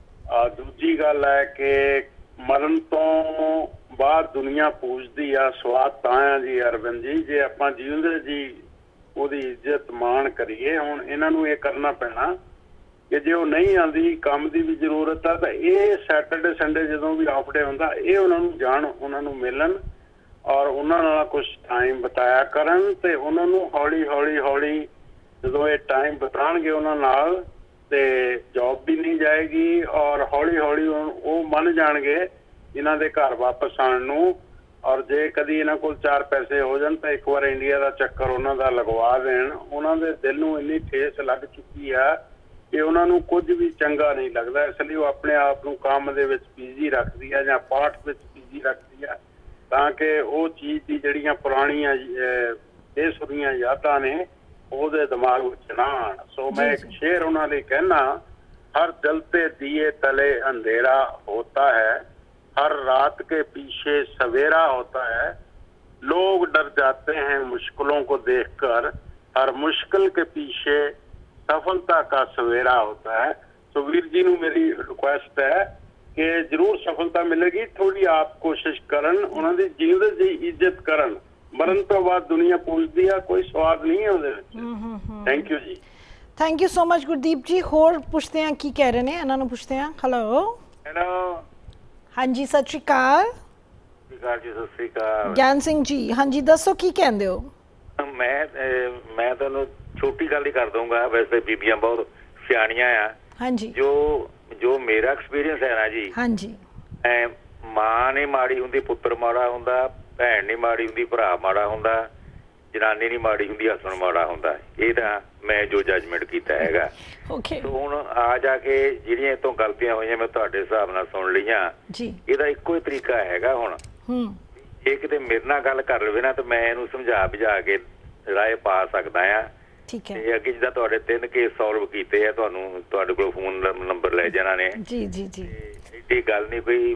ਆ ਦੂਜੀ ਗੱਲ ਹੈ ਕਿ ਮਰਨ ਤੋਂ ਬਾਅਦ ਦੁਨੀਆ ਪੁੱਛਦੀ ਆ, ਸਵਾਦ ਤਾਂ ਆ ਜੀ ਅਰਵਿੰਦ ਜੀ, ਜੇ ਆਪਾਂ ਜੀਉਂਦੇ ਜੀ ਉਹਦੀ ਇੱਜ਼ਤ ਮਾਣ ਕਰੀਏ। ਹੁਣ ਇਹਨਾਂ ਨੂੰ ਇਹ ਕਰਨਾ ਪੈਣਾ ਕਿ ਜੇ ਉਹ ਨਹੀਂ ਆਉਂਦੀ, ਕੰਮ ਦੀ ਵੀ ਜ਼ਰੂਰਤ ਆ, ਤਾਂ ਇਹ ਸੈਟਰਡੇ ਸੰਡੇ ਜਦੋਂ ਵੀ ਆਫ ਡੇ ਹੁੰਦਾ, ਇਹ ਉਹਨਾਂ ਨੂੰ ਜਾਣ, ਉਹਨਾਂ ਨੂੰ ਮਿਲਣ ਔਰ ਉਹਨਾਂ ਨਾਲ ਕੁਛ ਟਾਈਮ ਬਿਤਾਇਆ ਕਰਨ। ਤੇ ਉਹਨਾਂ ਨੂੰ ਹੌਲੀ ਹੌਲੀ ਹੌਲੀ ਜਦੋਂ ਇਹ ਟਾਈਮ ਬਿਤਾਉਣਗੇ ਉਹਨਾਂ ਨਾਲ, ਤੇ ਜੌਬ ਵੀ ਨਹੀਂ ਜਾਏਗੀ ਔਰ ਹੌਲੀ ਹੌਲੀ ਉਹ ਮੰਨ ਜਾਣਗੇ ਇਹਨਾਂ ਦੇ ਘਰ ਵਾਪਸ ਆਉਣ ਨੂੰ। ਔਰ ਜੇ ਕਦੀ ਇਹਨਾਂ ਕੋਲ ਚਾਰ ਪੈਸੇ ਹੋ ਜਾਣ ਤਾਂ ਇੱਕ ਵਾਰ ਇੰਡੀਆ ਦਾ ਚੱਕਰ ਉਹਨਾਂ ਦਾ ਲਗਵਾ ਦੇਣ। ਉਹਨਾਂ ਦੇ ਦਿਲ ਨੂੰ ਇੰਨੀ ਠੇਸ ਲੱਗ ਚੁੱਕੀ ਆ ਕਿ ਉਹਨਾਂ ਨੂੰ ਕੁਝ ਵੀ ਚੰਗਾ ਨਹੀਂ ਲੱਗਦਾ, ਇਸ ਲਈ ਉਹ ਆਪਣੇ ਆਪ ਨੂੰ ਕੰਮ ਦੇ ਵਿੱਚ ਬਿਜ਼ੀ ਰੱਖਦੀ ਆ ਜਾਂ ਪਾਠ ਵਿੱਚ ਬਿਜ਼ੀ ਰੱਖਦੀ ਆ, ਤਾਂ ਕਿ ਉਹ ਚੀਜ਼ ਦੀ ਜਿਹੜੀਆਂ ਪੁਰਾਣੀਆਂ ਬੇਸੁਰੀਆਂ ਯਾਦਾਂ ਨੇ ਉਹਦੇ ਦਿਮਾਗ ਵਿੱਚ ਨਾ ਆਉਣ। ਸੋ ਮੈਂ ਇੱਕ ਸ਼ੇਰ ਉਹਨਾਂ ਲਈ ਕਹਿਣਾ, ਹਰ ਜਲਤੇ ਦੀਏ ਤਲੇ अंधेरा होता है, हर रात के पीछे सवेरा होता है, लोग डर जाते हैं मुश्किलों को देखकर, हर मुश्किल के पीछे सफलता का सवेरा होता है। सो वीर जी ਨੂੰ ਮੇਰੀ ਰਿਕੁਐਸਟ ਹੈ ਕਿ ਜ਼ਰੂਰ ਸਫਲਤਾ ਮਿਲੇਗੀ, ਥੋੜੀ ਆਪ ਕੋਸ਼ਿਸ਼ ਕਰਨ, ਉਹਨਾਂ ਦੀ ਜੀਵਨ ਦੀ ਇੱਜ਼ਤ ਕਰਨ। ਮਰਨ ਤੋਂ ਬਾਅਦ ਦੁਨੀਆ ਪੁੱਛਦੀ ਆ, ਕੋਈ ਸਵਾਦ ਨਹੀਂ ਹੈ ਉਹਦੇ ਵਿੱਚ। ਥੈਂਕ ਯੂ ਜੀ। Thank you so much Gurdeep ji. ਹੋਰ ਪੁੱਛਦੇ ਹਾਂ ਕੀ ਕਹਿ ਰਹੇ ਨੇ, ਇਹਨਾਂ ਨੂੰ ਪੁੱਛਦੇ ਹਾਂ। ਹੈਲੋ ਹੈਲੋ, ਹਾਂਜੀ ਸਤਿ ਸ਼੍ਰੀ ਅਕਾਲ। ਸਤਿ ਸ਼੍ਰੀ ਅਕਾਲ ਜੀ। ਸਤਿ ਸ਼੍ਰੀ ਅਕਾਲ ਗਿਆਨ ਸਿੰਘ ਜੀ, ਹਾਂਜੀ ਦੱਸੋ ਕੀ ਕਹਿੰਦੇ ਹੋ? ਮੈਂ ਮੈਂ ਤੁਹਾਨੂੰ ਛੋਟੀ ਗੱਲ ਹੀ ਕਰ ਦਊਂਗਾ, ਵੈਸੇ ਬੀਬੀਆਂ ਬਹੁਤ ਸਿਆਣੀਆਂ ਆ। ਹਾਂਜੀ, ਜੋ ਜੋ ਮੇਰਾ ਐਕਸਪੀਰੀਅੰਸ ਹੈ ਨਾ ਜੀ, ਹਾਂਜੀ, ਐ ਮਾਂ ਨਹੀਂ ਮਾੜੀ ਹੁੰਦੀ, ਪੁੱਤਰ ਮਾੜਾ ਹੁੰਦਾ, ਭੈਣ ਨਹੀਂ ਮਾੜੀ ਹੁੰਦੀ, ਭਰਾ ਮਾੜਾ ਹੁੰਦਾ, ਜਨਾਨੀ ਨਹੀਂ ਮਾੜੀ ਹੁੰਦੀ, ਹਸਬੈਂਡ ਮਾੜਾ ਹੁੰਦਾ। ਇਹ ਤਾਂ ਮੈਂ ਜੋ ਜੱਜਮੈਂਟ ਕੀਤਾ ਹੈਗਾ। ਓਕੇ, ਹੁਣ ਆ ਜਾ ਕੇ ਜਿਹੜੀਆਂ ਇਹ ਤੋਂ ਗਲਤੀਆਂ ਹੋਈਆਂ ਮੈਂ ਤੁਹਾਡੇ ਹਿਸਾਬ ਨਾਲ ਸੁਣ ਲਈਆਂ ਜੀ। ਇਹਦਾ ਇੱਕੋ ਹੀ ਤਰੀਕਾ ਹੈਗਾ। ਹੁਣ ਜੇ ਕਿਤੇ ਮੇਰੇ ਨਾਲ ਗੱਲ ਕਰ ਲਵੇ ਨਾ ਤਾਂ ਮੈਂ ਇਹਨੂੰ ਸਮਝਾ ਬੁਝਾ ਕੇ ਰਾਏ ਪਾ ਸਕਦਾ ਆ। ਠੀਕ ਹੈ, ਅੱਗੇ ਜਿੱਦਾਂ ਤੁਹਾਡੇ ਤਿੰਨ ਕੇਸ ਸੋਲਵ ਕੀਤੇ ਆ, ਤੁਹਾਨੂੰ ਤੁਹਾਡੇ ਕੋਲ ਫੋਨ ਨੰਬਰ ਲੈ ਜਾਣਾ ਨੇ ਜੀ ਜੀ ਜੀ। ਐਡੀ ਗੱਲ ਨਹੀਂ ਕੋਈ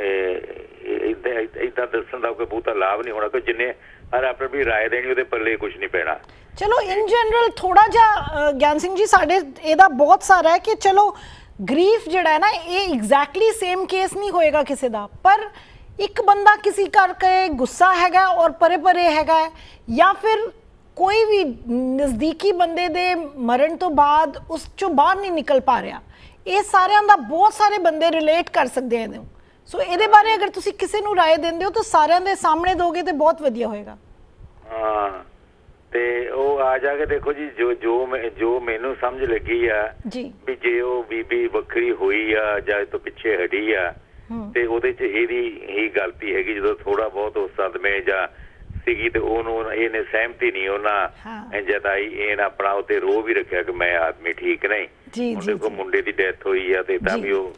ਏਦਾਂ ਏਦਾਂ ਦੱਸਣ ਦਾ ਕੋਈ ਬਹੁਤਾ ਲਾਭ ਨਹੀਂ ਹੋਣਾ, ਕਿ ਜਿੰਨੇ ਹਰ ਆਪਣੀ ਰਾਏ ਦੇਣੀ ਉਹਦੇ ਪੱਲੇ ਕੁਝ ਨਹੀਂ ਪੈਣਾ। ਚਲੋ ਇਨ ਜਨਰਲ ਥੋੜਾ ਜਿਹਾ ਗਿਆਨ ਸਿੰਘ ਜੀ ਸਾਡੇ ਇਹਦਾ ਬਹੁਤ ਸਾਰਾ ਹੈ ਕਿ ਚਲੋ ਗਰੀਫ ਜਿਹੜਾ ਹੈ ਨਾ ਇਹ ਐਗਜ਼ੈਕਟਲੀ ਸੇਮ ਕੇਸ ਨਹੀਂ ਹੋਏਗਾ ਕਿਸੇ ਦਾ, ਪਰ ਇੱਕ ਬੰਦਾ ਕਿਸੇ ਕਰਕੇ ਗੁੱਸਾ ਹੈਗਾ ਔਰ ਪਰੇ ਪਰੇ ਹੈਗਾ, ਜਾਂ ਫਿਰ ਕੋਈ ਵੀ ਨਜ਼ਦੀਕੀ ਬੰਦੇ ਦੇ ਮਰਨ ਤੋਂ ਬਾਅਦ ਉਸ ਚੋਂ ਬਾਹਰ ਨਹੀਂ ਨਿਕਲ ਪਾ ਰਿਹਾ, ਇਹ ਸਾਰਿਆਂ ਦਾ ਬਹੁਤ ਸਾਰੇ ਬੰਦੇ ਰਿਲੇਟ ਕਰ ਸਕਦੇ ਹਨ। ਸੋ ਇਹਦੇ ਬਾਰੇ ਅਗਰ ਤੁਸੀਂ ਕਿਸੇ ਨੂੰ ਰਾਏ ਦਿੰਦੇ ਹੋ ਤਾਂ ਸਾਰਿਆਂ ਦੇ ਸਾਹਮਣੇ ਦੋਗੇ ਤੇ ਬਹੁਤ ਵਧੀਆ ਹੋਏਗਾ। ਹਾਂ, ਤੇ ਉਹ ਆ ਜਾ ਕੇ ਦੇਖੋ ਜੀ, ਜੋ ਜੋ ਜੋ ਮੈਨੂੰ ਸਮਝ ਲੱਗੀ ਆ ਜੀ, ਵੀ ਜੇ ਉਹ ਬੀਬੀ ਵੱਖਰੀ ਹੋਈ ਆ ਜਾਂ ਤੋਂ ਪਿੱਛੇ ਹਟੀ ਆ ਤੇ ਉਹਦੇ 'ਚ ਇਹਦੀ ਹੀ ਗਲਤੀ ਹੈਗੀ, ਜਦੋਂ ਥੋੜਾ ਬਹੁਤ ਉਸ ਸਦਮੇ ਜਾਂ ਸੀਗੀ ਤੇ ਉਹਨੂੰ ਇਹਨੇ ਸਹਿਮਤੀ ਨਹੀਂ ਉਹਨਾਂ ਜਤਾਈ, ਇਹਨੇ ਆਪਣਾ ਉੱਤੇ ਰੋਹ ਵੀ ਰੱਖਿਆ ਕਿ ਮੈਂ ਆਦਮੀ ਠੀਕ ਨਹੀਂ। ਹੁਣ ਦੇਖੋ ਮੁੰਡੇ ਦੀ ਡੈਥ ਹੋਈ ਆ ਤੇ ਤਾਂ ਵੀ ਉਹ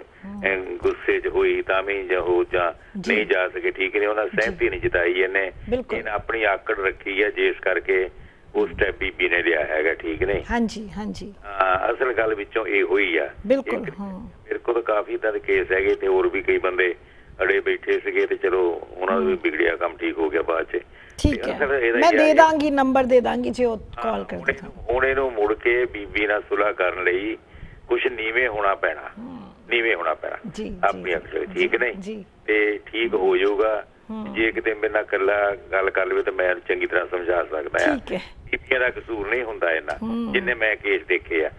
ਗੁੱਸੇ 'ਚ ਹੋਈ, ਤਾਂ ਵੀ ਜਾਂ ਹੋ ਜਾਂ ਨਹੀਂ ਜਾ ਸਕੇ, ਠੀਕ ਨਹੀਂ, ਉਹਨਾਂ ਸਹਿਮਤੀ ਨਹੀਂ ਜਤਾਈ, ਇਹਨੇ ਇਹਨੇ ਆਪਣੀ ਆਕੜ ਰੱਖੀ ਆ, ਜਿਸ ਕਰਕੇ ਉਹ ਸਟੈਪ ਬੀਬੀ ਨੇ ਲਿਆ ਹੈਗਾ, ਠੀਕ ਨਹੀਂ। ਹਾਂਜੀ ਹਾਂਜੀ ਹਾਂ, ਅਸਲ ਗੱਲ ਵਿੱਚੋਂ ਇਹ ਹੋਈ ਆ। ਬਿਲਕੁਲ ਮੇਰੇ ਕੋਲ ਕਾਫੀ ਏਦਾਂ ਦੇ ਕੇਸ ਹੈਗੇ ਤੇ ਹੋਰ ਵੀ ਕਈ ਬੰਦੇ ਅੜੇ ਬੈਠੇ ਸੀਗੇ ਤੇ ਚਲੋ ਉਹਨਾਂ ਦਾ ਵੀ ਵਿਗੜਿਆ ਕੰਮ, ਠੀਕ ਹੋ ਗਿਆ ਬਾਅਦ 'ਚ। ਠੀਕ ਹੈ, ਮੈਂ ਦੇ ਦਾਂਗੀ, ਨੰਬਰ ਦੇ ਦਾਂਗੀ ਜੇ ਉਹ ਕਾਲ ਕਰਦੇ ਤਾਂ। ਹੁਣ ਇਹਨੂੰ ਮੁੜ ਕੇ ਬੀਬੀ ਨਾਲ ਸੁਲ੍ਹਾ ਕਰਨ ਲਈ ਕੁਛ ਨੀਵੇਂ ਹੋਣਾ ਪੈਣਾ, ਨੀਵੇਂ ਹੋਣਾ ਪੈਣਾ ਆਪਣੀ ਅਕਲ, ਠੀਕ ਨਹੀਂ, ਤੇ ਠੀਕ ਹੋ ਜਾਊਗਾ। ਜੇ ਕਿਤੇ ਮੇਰੇ ਨਾਲ ਇਕੱਲਾ ਗੱਲ ਕਰ ਲਵੇ ਤਾਂ ਮੈਂ ਚੰਗੀ ਤਰ੍ਹਾਂ ਸਮਝਾ ਸਕਦਾ ਆ। ਬੀਬੀਆਂ ਦਾ ਕਸੂਰ ਨਹੀਂ ਹੁੰਦਾ ਇਹਨਾਂ, ਜਿੰਨੇ ਮੈਂ ਕੇਸ ਦੇਖੇ ਆ।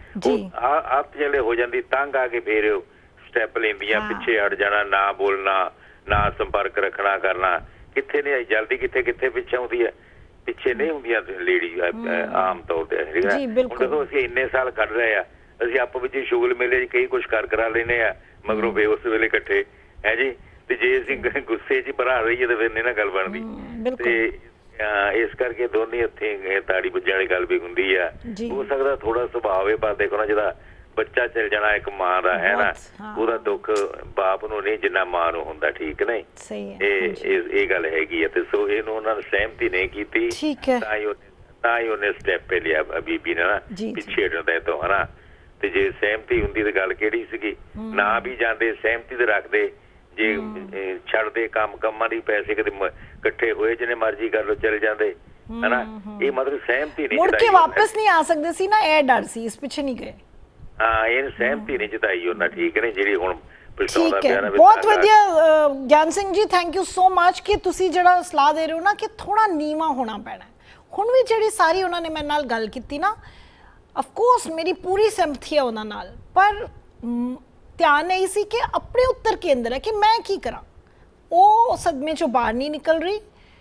ਆਪ ਜਿਹੜੇ ਹੋ ਜਾਂਦੀ ਤੰਗ ਆ ਕੇ ਫੇਰ ਸਟੈਪ ਲੈਂਦੀਆਂ, ਪਿੱਛੇ ਹਟ ਜਾਣਾ, ਨਾ ਬੋਲਣਾ, ਨਾ ਸੰਪਰਕ ਰੱਖਣਾ ਕਰਨਾ, ਕਿੱਥੇ ਨਹੀਂ ਜਲਦੀ, ਕਿੱਥੇ ਕਿੱਥੇ ਪਿੱਛੇ ਆਉਂਦੀ ਹੈ, ਪਿੱਛੇ ਨਹੀਂ ਹੁੰਦੀਆਂ ਲੇਡੀ ਆਮ ਤੌਰ ਤੇ। ਹੁਣ ਦੇਖੋ ਅਸੀਂ ਇੰਨੇ ਸਾਲ ਕੱਢ ਰਹੇ ਆ, ਅਸੀਂ ਆਪੋ ਵਿੱਚ ਸ਼ੁਗਲ ਮੇਲੇ 'ਚ ਕਈ ਕੁਛ ਕਰ ਕਰਾ ਲੈਂਦੇ ਆ, ਮਗਰੋਂ ਫੇਰ ਉਸ ਵੇਲੇ ਇਕੱਠੇ ਹੈ ਜੀ। ਤੇ ਜੇ ਅਸੀਂ ਗੁੱਸੇ 'ਚ ਭਰਾ ਰਹੀਏ ਤਾਂ ਫਿਰ ਨਹੀਂ ਨਾ ਗੱਲ ਬਣਦੀ। ਤੇ ਇਸ ਕਰਕੇ ਦੋਨੇ ਹੱਥੀਂ ਤਾੜੀ ਵੱਜਣ ਵਾਲੀ ਗੱਲ ਵੀ ਹੁੰਦੀ ਆ। ਹੋ ਸਕਦਾ ਥੋੜਾ ਸੁਭਾਅ ਹੈ, ਪਰ ਦੇਖੋ ਨਾ ਜਿਹਦਾ ਬੱਚਾ ਚਲ ਜਾਣਾ ਇੱਕ ਮਾਂ ਦਾ ਹੈ ਨਾ, ਉਹਦਾ ਦੁੱਖ ਬਾਪ ਨੂੰ ਨਹੀਂ ਜਿੰਨਾ ਮਾਂ ਨੂੰ ਹੁੰਦਾ, ਠੀਕ ਨਹੀਂ। ਇਹ ਇਹ ਗੱਲ ਹੈਗੀ ਆ। ਤੇ ਸੋ ਇਹਨੂੰ ਉਹਨਾਂ ਨੇ ਸਹਿਮਤੀ ਨਹੀਂ ਕੀਤੀ, ਤਾਂ ਹੀ ਤਾਂ ਹੀ ਉਹਨੇ ਸਟੈਪ ਲਿਆ ਬੀਬੀ ਨੇ ਨਾ ਪਿੱਛੇ ਹਟਣ ਤੋਂ, ਹਨਾ। ਤੇ ਜੇ ਸਹਿਮਤੀ ਹੁੰਦੀ ਤਾਂ ਗੱਲ ਕਿਹੜੀ ਸੀਗੀ, ਨਾ ਵੀ ਜਾਂਦੇ ਸਹਿਮਤੀ ਤੇ ਰੱਖਦੇ, ਜੇ ਛੱਡਦੇ ਕੰਮ ਕੰਮਾਂ ਦੀ, ਪੈਸੇ ਕਦੇ ਇਕੱਠੇ ਹੋਏ ਜਿਹਨੇ ਮਰਜ਼ੀ ਕਰ ਲੋ ਚਲੇ ਜਾਂਦੇ, ਹਨਾ। ਇਹ ਮਤਲਬ ਸਹਿਮਤੀ ਨਹੀਂ, ਮੁੜ ਕੇ ਵਾਪਸ ਨਹੀਂ ਆ ਸਕਦੇ ਸੀ ਨਾ, ਇਹ ਡਰ ਸੀ, ਇਸ ਪਿੱਛੇ ਨਹੀਂ ਗਏ। ਹਾਂ, ਇਹਨੂੰ ਸਹਿਮਤੀ ਨਹੀਂ ਜਤਾਈ ਉਹਨਾਂ, ਠੀਕ ਨਹੀਂ, ਜਿਹੜੀ ਹੁਣ ਠੀਕ ਹੈ। ਬਹੁਤ ਵਧੀਆ ਗਿਆਨ Singh ji, thank you so much ਕਿ ਤੁਸੀਂ ਜਿਹੜਾ ਸਲਾਹ ਦੇ ਰਹੇ ਹੋ ਨਾ ਕਿ ਥੋੜਾ ਨੀਵਾਂ ਹੋਣਾ ਪੈਣਾ। ਹੁਣ ਵੀ ਜਿਹੜੀ ਸਾਰੀ ਉਹਨਾਂ ਨੇ ਮੇਰੇ ਨਾਲ ਗੱਲ ਕੀਤੀ ਨਾ, ਆਫ ਕੋਰਸ ਮੇਰੀ ਪੂਰੀ ਸਹਿਮਤੀ ਹੈ ਉਹਨਾਂ ਨਾਲ, ਪਰ ਧਿਆਨ ਨਹੀਂ ਸੀ ਕਿ ਆਪਣੇ ਉੱਤਰ ਕੇਂਦਰ ਹੈ ਕਿ ਮੈਂ ਕੀ ਕਰਾਂ। ਉਹ ਸਦਮੇ ਚੋਂ ਬਾਹਰ ਨਹੀਂ ਨਿਕਲ ਰਹੀ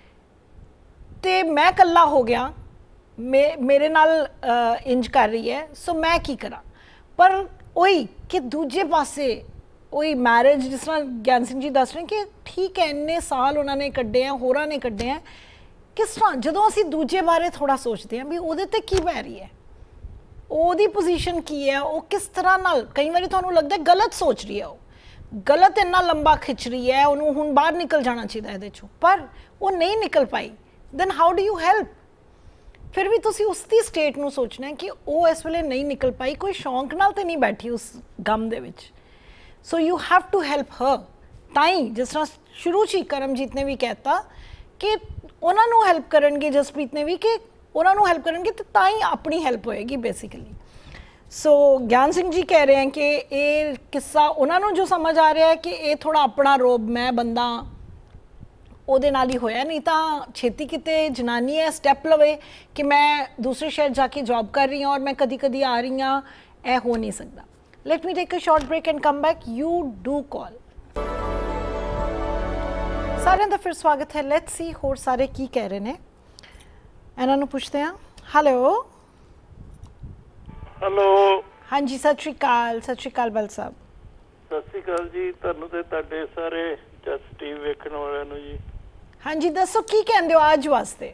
ਤੇ ਮੈਂ ਇਕੱਲਾ ਹੋ ਗਿਆ, ਮੇਰੇ ਨਾਲ ਇੰਜ ਕਰ ਰਹੀ ਹੈ, ਸੋ ਮੈਂ ਕੀ ਕਰਾਂ। ਪਰ ਉਹੀ ਕਿ ਦੂਜੇ ਪਾਸੇ ਉਹੀ ਮੈਰਿਜ, ਜਿਸ ਤਰ੍ਹਾਂ ਗਿਆਨ ਸਿੰਘ ਜੀ ਦੱਸ ਰਹੇ ਕਿ ਠੀਕ ਹੈ ਇੰਨੇ ਸਾਲ ਉਹਨਾਂ ਨੇ ਕੱਢੇ ਆ, ਹੋਰਾਂ ਨੇ ਕੱਢੇ ਆ, ਕਿਸ ਤਰ੍ਹਾਂ ਜਦੋਂ ਅਸੀਂ ਦੂਜੇ ਬਾਰੇ ਥੋੜ੍ਹਾ ਸੋਚਦੇ ਹਾਂ ਵੀ ਉਹਦੇ ਤੇ ਕੀ ਪੈ ਰਹੀ ਹੈ, ਉਹਦੀ ਪੋਜੀਸ਼ਨ ਕੀ ਹੈ, ਉਹ ਕਿਸ ਤਰ੍ਹਾਂ ਨਾਲ, ਕਈ ਵਾਰੀ ਤੁਹਾਨੂੰ ਲੱਗਦਾ ਗਲਤ ਸੋਚ ਰਹੀ ਹੈ, ਉਹ ਗਲਤ ਇੰਨਾ ਲੰਬਾ ਖਿੱਚ ਰਹੀ ਹੈ, ਉਹਨੂੰ ਹੁਣ ਬਾਹਰ ਨਿਕਲ ਜਾਣਾ ਚਾਹੀਦਾ ਇਹਦੇ ਚੋਂ, ਪਰ ਉਹ ਨਹੀਂ ਨਿਕਲ ਪਾਈ, then how do you help. ਫਿਰ ਵੀ ਤੁਸੀਂ ਉਸ ਦੀ ਸਟੇਟ ਨੂੰ ਸੋਚਣਾ ਕਿ ਉਹ ਇਸ ਵੇਲੇ ਨਹੀਂ ਨਿਕਲ ਪਾਈ, ਕੋਈ ਸ਼ੌਂਕ ਨਾਲ ਤੇ ਨਹੀਂ ਬੈਠੀ ਉਸ ਗਮ ਦੇ ਵਿੱਚ। So you have to help her. ਤਾਂ ਹੀ ਜਿਸ ਤਰ੍ਹਾਂ ਸ਼ੁਰੂ 'ਚ ਹੀ ਕਰਮਜੀਤ ਨੇ ਵੀ ਕਹਿਤਾ ਕਿ ਉਹਨਾਂ ਨੂੰ ਹੈਲਪ ਕਰਨਗੇ, ਜਸਪ੍ਰੀਤ ਨੇ ਵੀ, ਕਿ ਉਹਨਾਂ ਨੂੰ ਹੈਲਪ ਕਰਨਗੇ ਤੇ ਤਾਂ ਹੀ ਆਪਣੀ ਹੈਲਪ ਹੋਏਗੀ ਬੇਸਿਕਲੀ। ਸੋ ਗਿਆਨ ਸਿੰਘ ਜੀ ਕਹਿ ਰਹੇ ਹਨ ਕਿ ਇਹ ਕਿੱਸਾ ਉਹਨਾਂ ਨੂੰ ਜੋ ਸਮਝ ਆ ਰਿਹਾ ਹੈ ਕਿ ਇਹ ਥੋੜਾ ਆਪਣਾ ਰੋਬ ਮੈਂ ਬੰਦਾ ਉਹਦੇ ਨਾਲ ਹੀ ਹੋਇਆ, ਨਹੀਂ ਤਾਂ ਛੇਤੀ ਕਿਤੇ ਜਨਾਨੀ ਹੈ ਸਟੈਪ ਲਵੇ ਕਿ ਮੈਂ ਦੂਸਰੇ ਸ਼ਹਿਰ ਜਾ ਕੇ ਜੌਬ ਕਰ ਰਹੀ ਹਾਂ ਔਰ ਮੈਂ ਕਦੀ ਕਦੀ ਆ ਰਹੀ ਹਾਂ, ਇਹ ਹੋ ਨਹੀਂ ਸਕਦਾ। Let me take a short break and come back, you do call. ਸਾਰਿਆਂ ਦਾ ਫਿਰ ਸਵਾਗਤ ਹੈ। ਲੈਟਸ ਸੀ ਹੋਰ ਸਾਰੇ ਕੀ ਕਹਿ ਰਹੇ ਨੇ, ਇਹਨਾਂ ਨੂੰ ਪੁੱਛਦੇ ਹਾਂ। ਹੈਲੋ ਹੈਲੋ ਹਾਂਜੀ, ਸਤਿ ਸ਼੍ਰੀ ਅਕਾਲ। ਸਤਿ ਸ਼੍ਰੀ ਅਕਾਲ ਬਲ ਸਾਹਿਬ। ਸਤਿ ਸ਼੍ਰੀ ਅਕਾਲ ਜੀ, ਤੁਹਾਨੂੰ ਤੇ ਤੁਹਾਡੇ ਸਾਰੇ ਜਸ ਟੀਵੀ ਵੇਖਣ ਵਾਲਿਆਂ ਨੂੰ ਜੀ। ਹਾਂਜੀ, ਦੱਸੋ ਕੀ ਕਹਿੰਦੇ ਹੋ ਅੱਜ ਵਾਸਤੇ?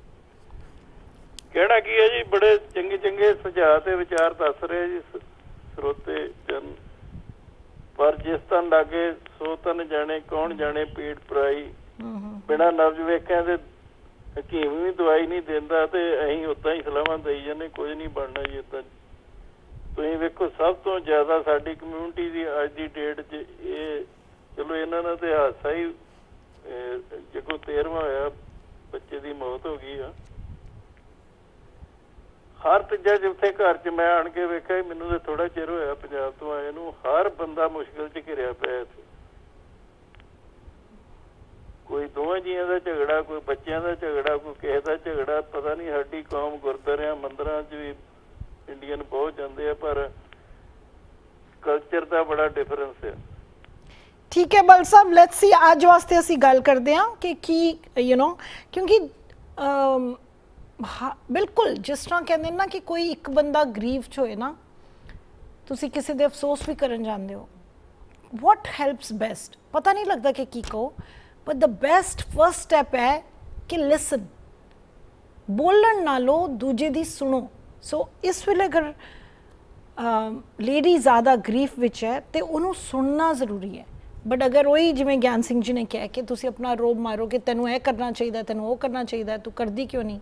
ਕਿਹੜਾ ਕੀ ਹੈ ਜੀ, ਬੜੇ ਚੰਗੇ ਚੰਗੇ ਸੁਝਾਅ ਤੇ ਵਿਚਾਰ ਦੱਸ ਰਹੇ ਜੀ ਸਰੋਤੇ ਜਨ, ਪਰ ਜਿਸ ਤਨ ਲਾਗੇ ਸੋ ਤਨ ਜਾਣੇ, ਕੌਣ ਜਾਣੇ ਪੀੜ ਪਰਾਈ। ਬਿਨਾਂ ਨਬਜ਼ ਵੇਖਿਆ ਤੇ ਹਕੀਮ ਵੀ ਦਵਾਈ ਨਹੀਂ ਦਿੰਦਾ ਤੇ ਅਸੀਂ ਉਦਾਂ ਹੀ ਸਲਾਹਾਂ ਦੇਈ ਜਾਂਦੇ, ਕੁਝ ਨਹੀਂ ਬਣਨਾ ਜੀ ਏਦਾਂ। ਤੁਸੀਂ ਵੇਖੋ ਸਭ ਤੋਂ ਜ਼ਿਆਦਾ ਸਾਡੀ ਕਮਿਊਨਿਟੀ ਦੀ ਅੱਜ ਦੀ ਡੇਟ 'ਚ ਇਹ, ਚਲੋ ਇਹਨਾਂ ਦਾ ਤੇ ਹਾਦਸਾ ਹੀ ਜਦੋਂ ਤੇਰਵਾਂ ਹੋਇਆ ਬੱਚੇ ਦੀ ਮੌਤ ਹੋ ਗਈ ਆ। ਹਰ ਤੀਜਾ ਜਿੱਥੇ ਘਰ 'ਚ ਮੈਂ ਆਣ ਕੇ ਵੇਖਿਆ, ਮੈਨੂੰ ਤਾਂ ਥੋੜਾ ਚਿਰ ਹੋਇਆ ਪੰਜਾਬ ਤੋਂ ਆਏ ਨੂੰ, ਹਰ ਬੰਦਾ ਮੁਸ਼ਕਿਲ 'ਚ ਘਿਰਿਆ ਪਿਆ ਇੱਥੇ। ਕੋਈ ਦੋਵਾਂ ਜੀਆਂ ਦਾ ਝਗੜਾ, ਕੋਈ ਬੱਚਿਆਂ ਦਾ ਝਗੜਾ, ਕੋਈ ਕਿਸੇ ਦਾ ਝਗੜਾ, ਪਤਾ ਨਹੀਂ। ਸਾਡੀ ਕੌਮ ਗੁਰਦੁਆਰਿਆਂ ਮੰਦਿਰਾਂ 'ਚ ਵੀ ਇੰਡੀਅਨ ਬਹੁਤ ਜਾਂਦੇ ਆ, ਪਰ ਕਲਚਰ ਦਾ ਬੜਾ ਡਿਫਰੈਂਸ ਹੈ। ਠੀਕ ਹੈ ਬਲ ਸਾਹਿਬ, ਲੈਟਸ ਸੀ ਅੱਜ ਵਾਸਤੇ ਅਸੀਂ ਗੱਲ ਕਰਦੇ ਹਾਂ ਕਿ ਕੀ ਯੂ ਨੋ, ਕਿਉਂਕਿ ਬਿਲਕੁਲ ਜਿਸ ਤਰ੍ਹਾਂ ਕਹਿੰਦੇ ਨਾ ਕਿ ਕੋਈ ਇੱਕ ਬੰਦਾ ਗਰੀਫ 'ਚ ਹੋਏ ਨਾ, ਤੁਸੀਂ ਕਿਸੇ ਦੇ ਅਫਸੋਸ ਵੀ ਕਰਨ ਜਾਂਦੇ ਹੋ, what helps best? पता नहीं लगता कि की कहो, but the best first step है कि listen. बोलन नालों दूजे दी सुनो. So इस वेले अगर लेडी ज़्यादा ग्रीफ विच है तो उन्होंने सुनना ज़रूरी है. बट अगर वही जिमें ज्ञान सिंह जी ने कहा कि तुसी अपना रोब मारो कि तेनू यह करना चाहिए, तेनू वो करना चाहिए, तू करदी क्यों नहीं,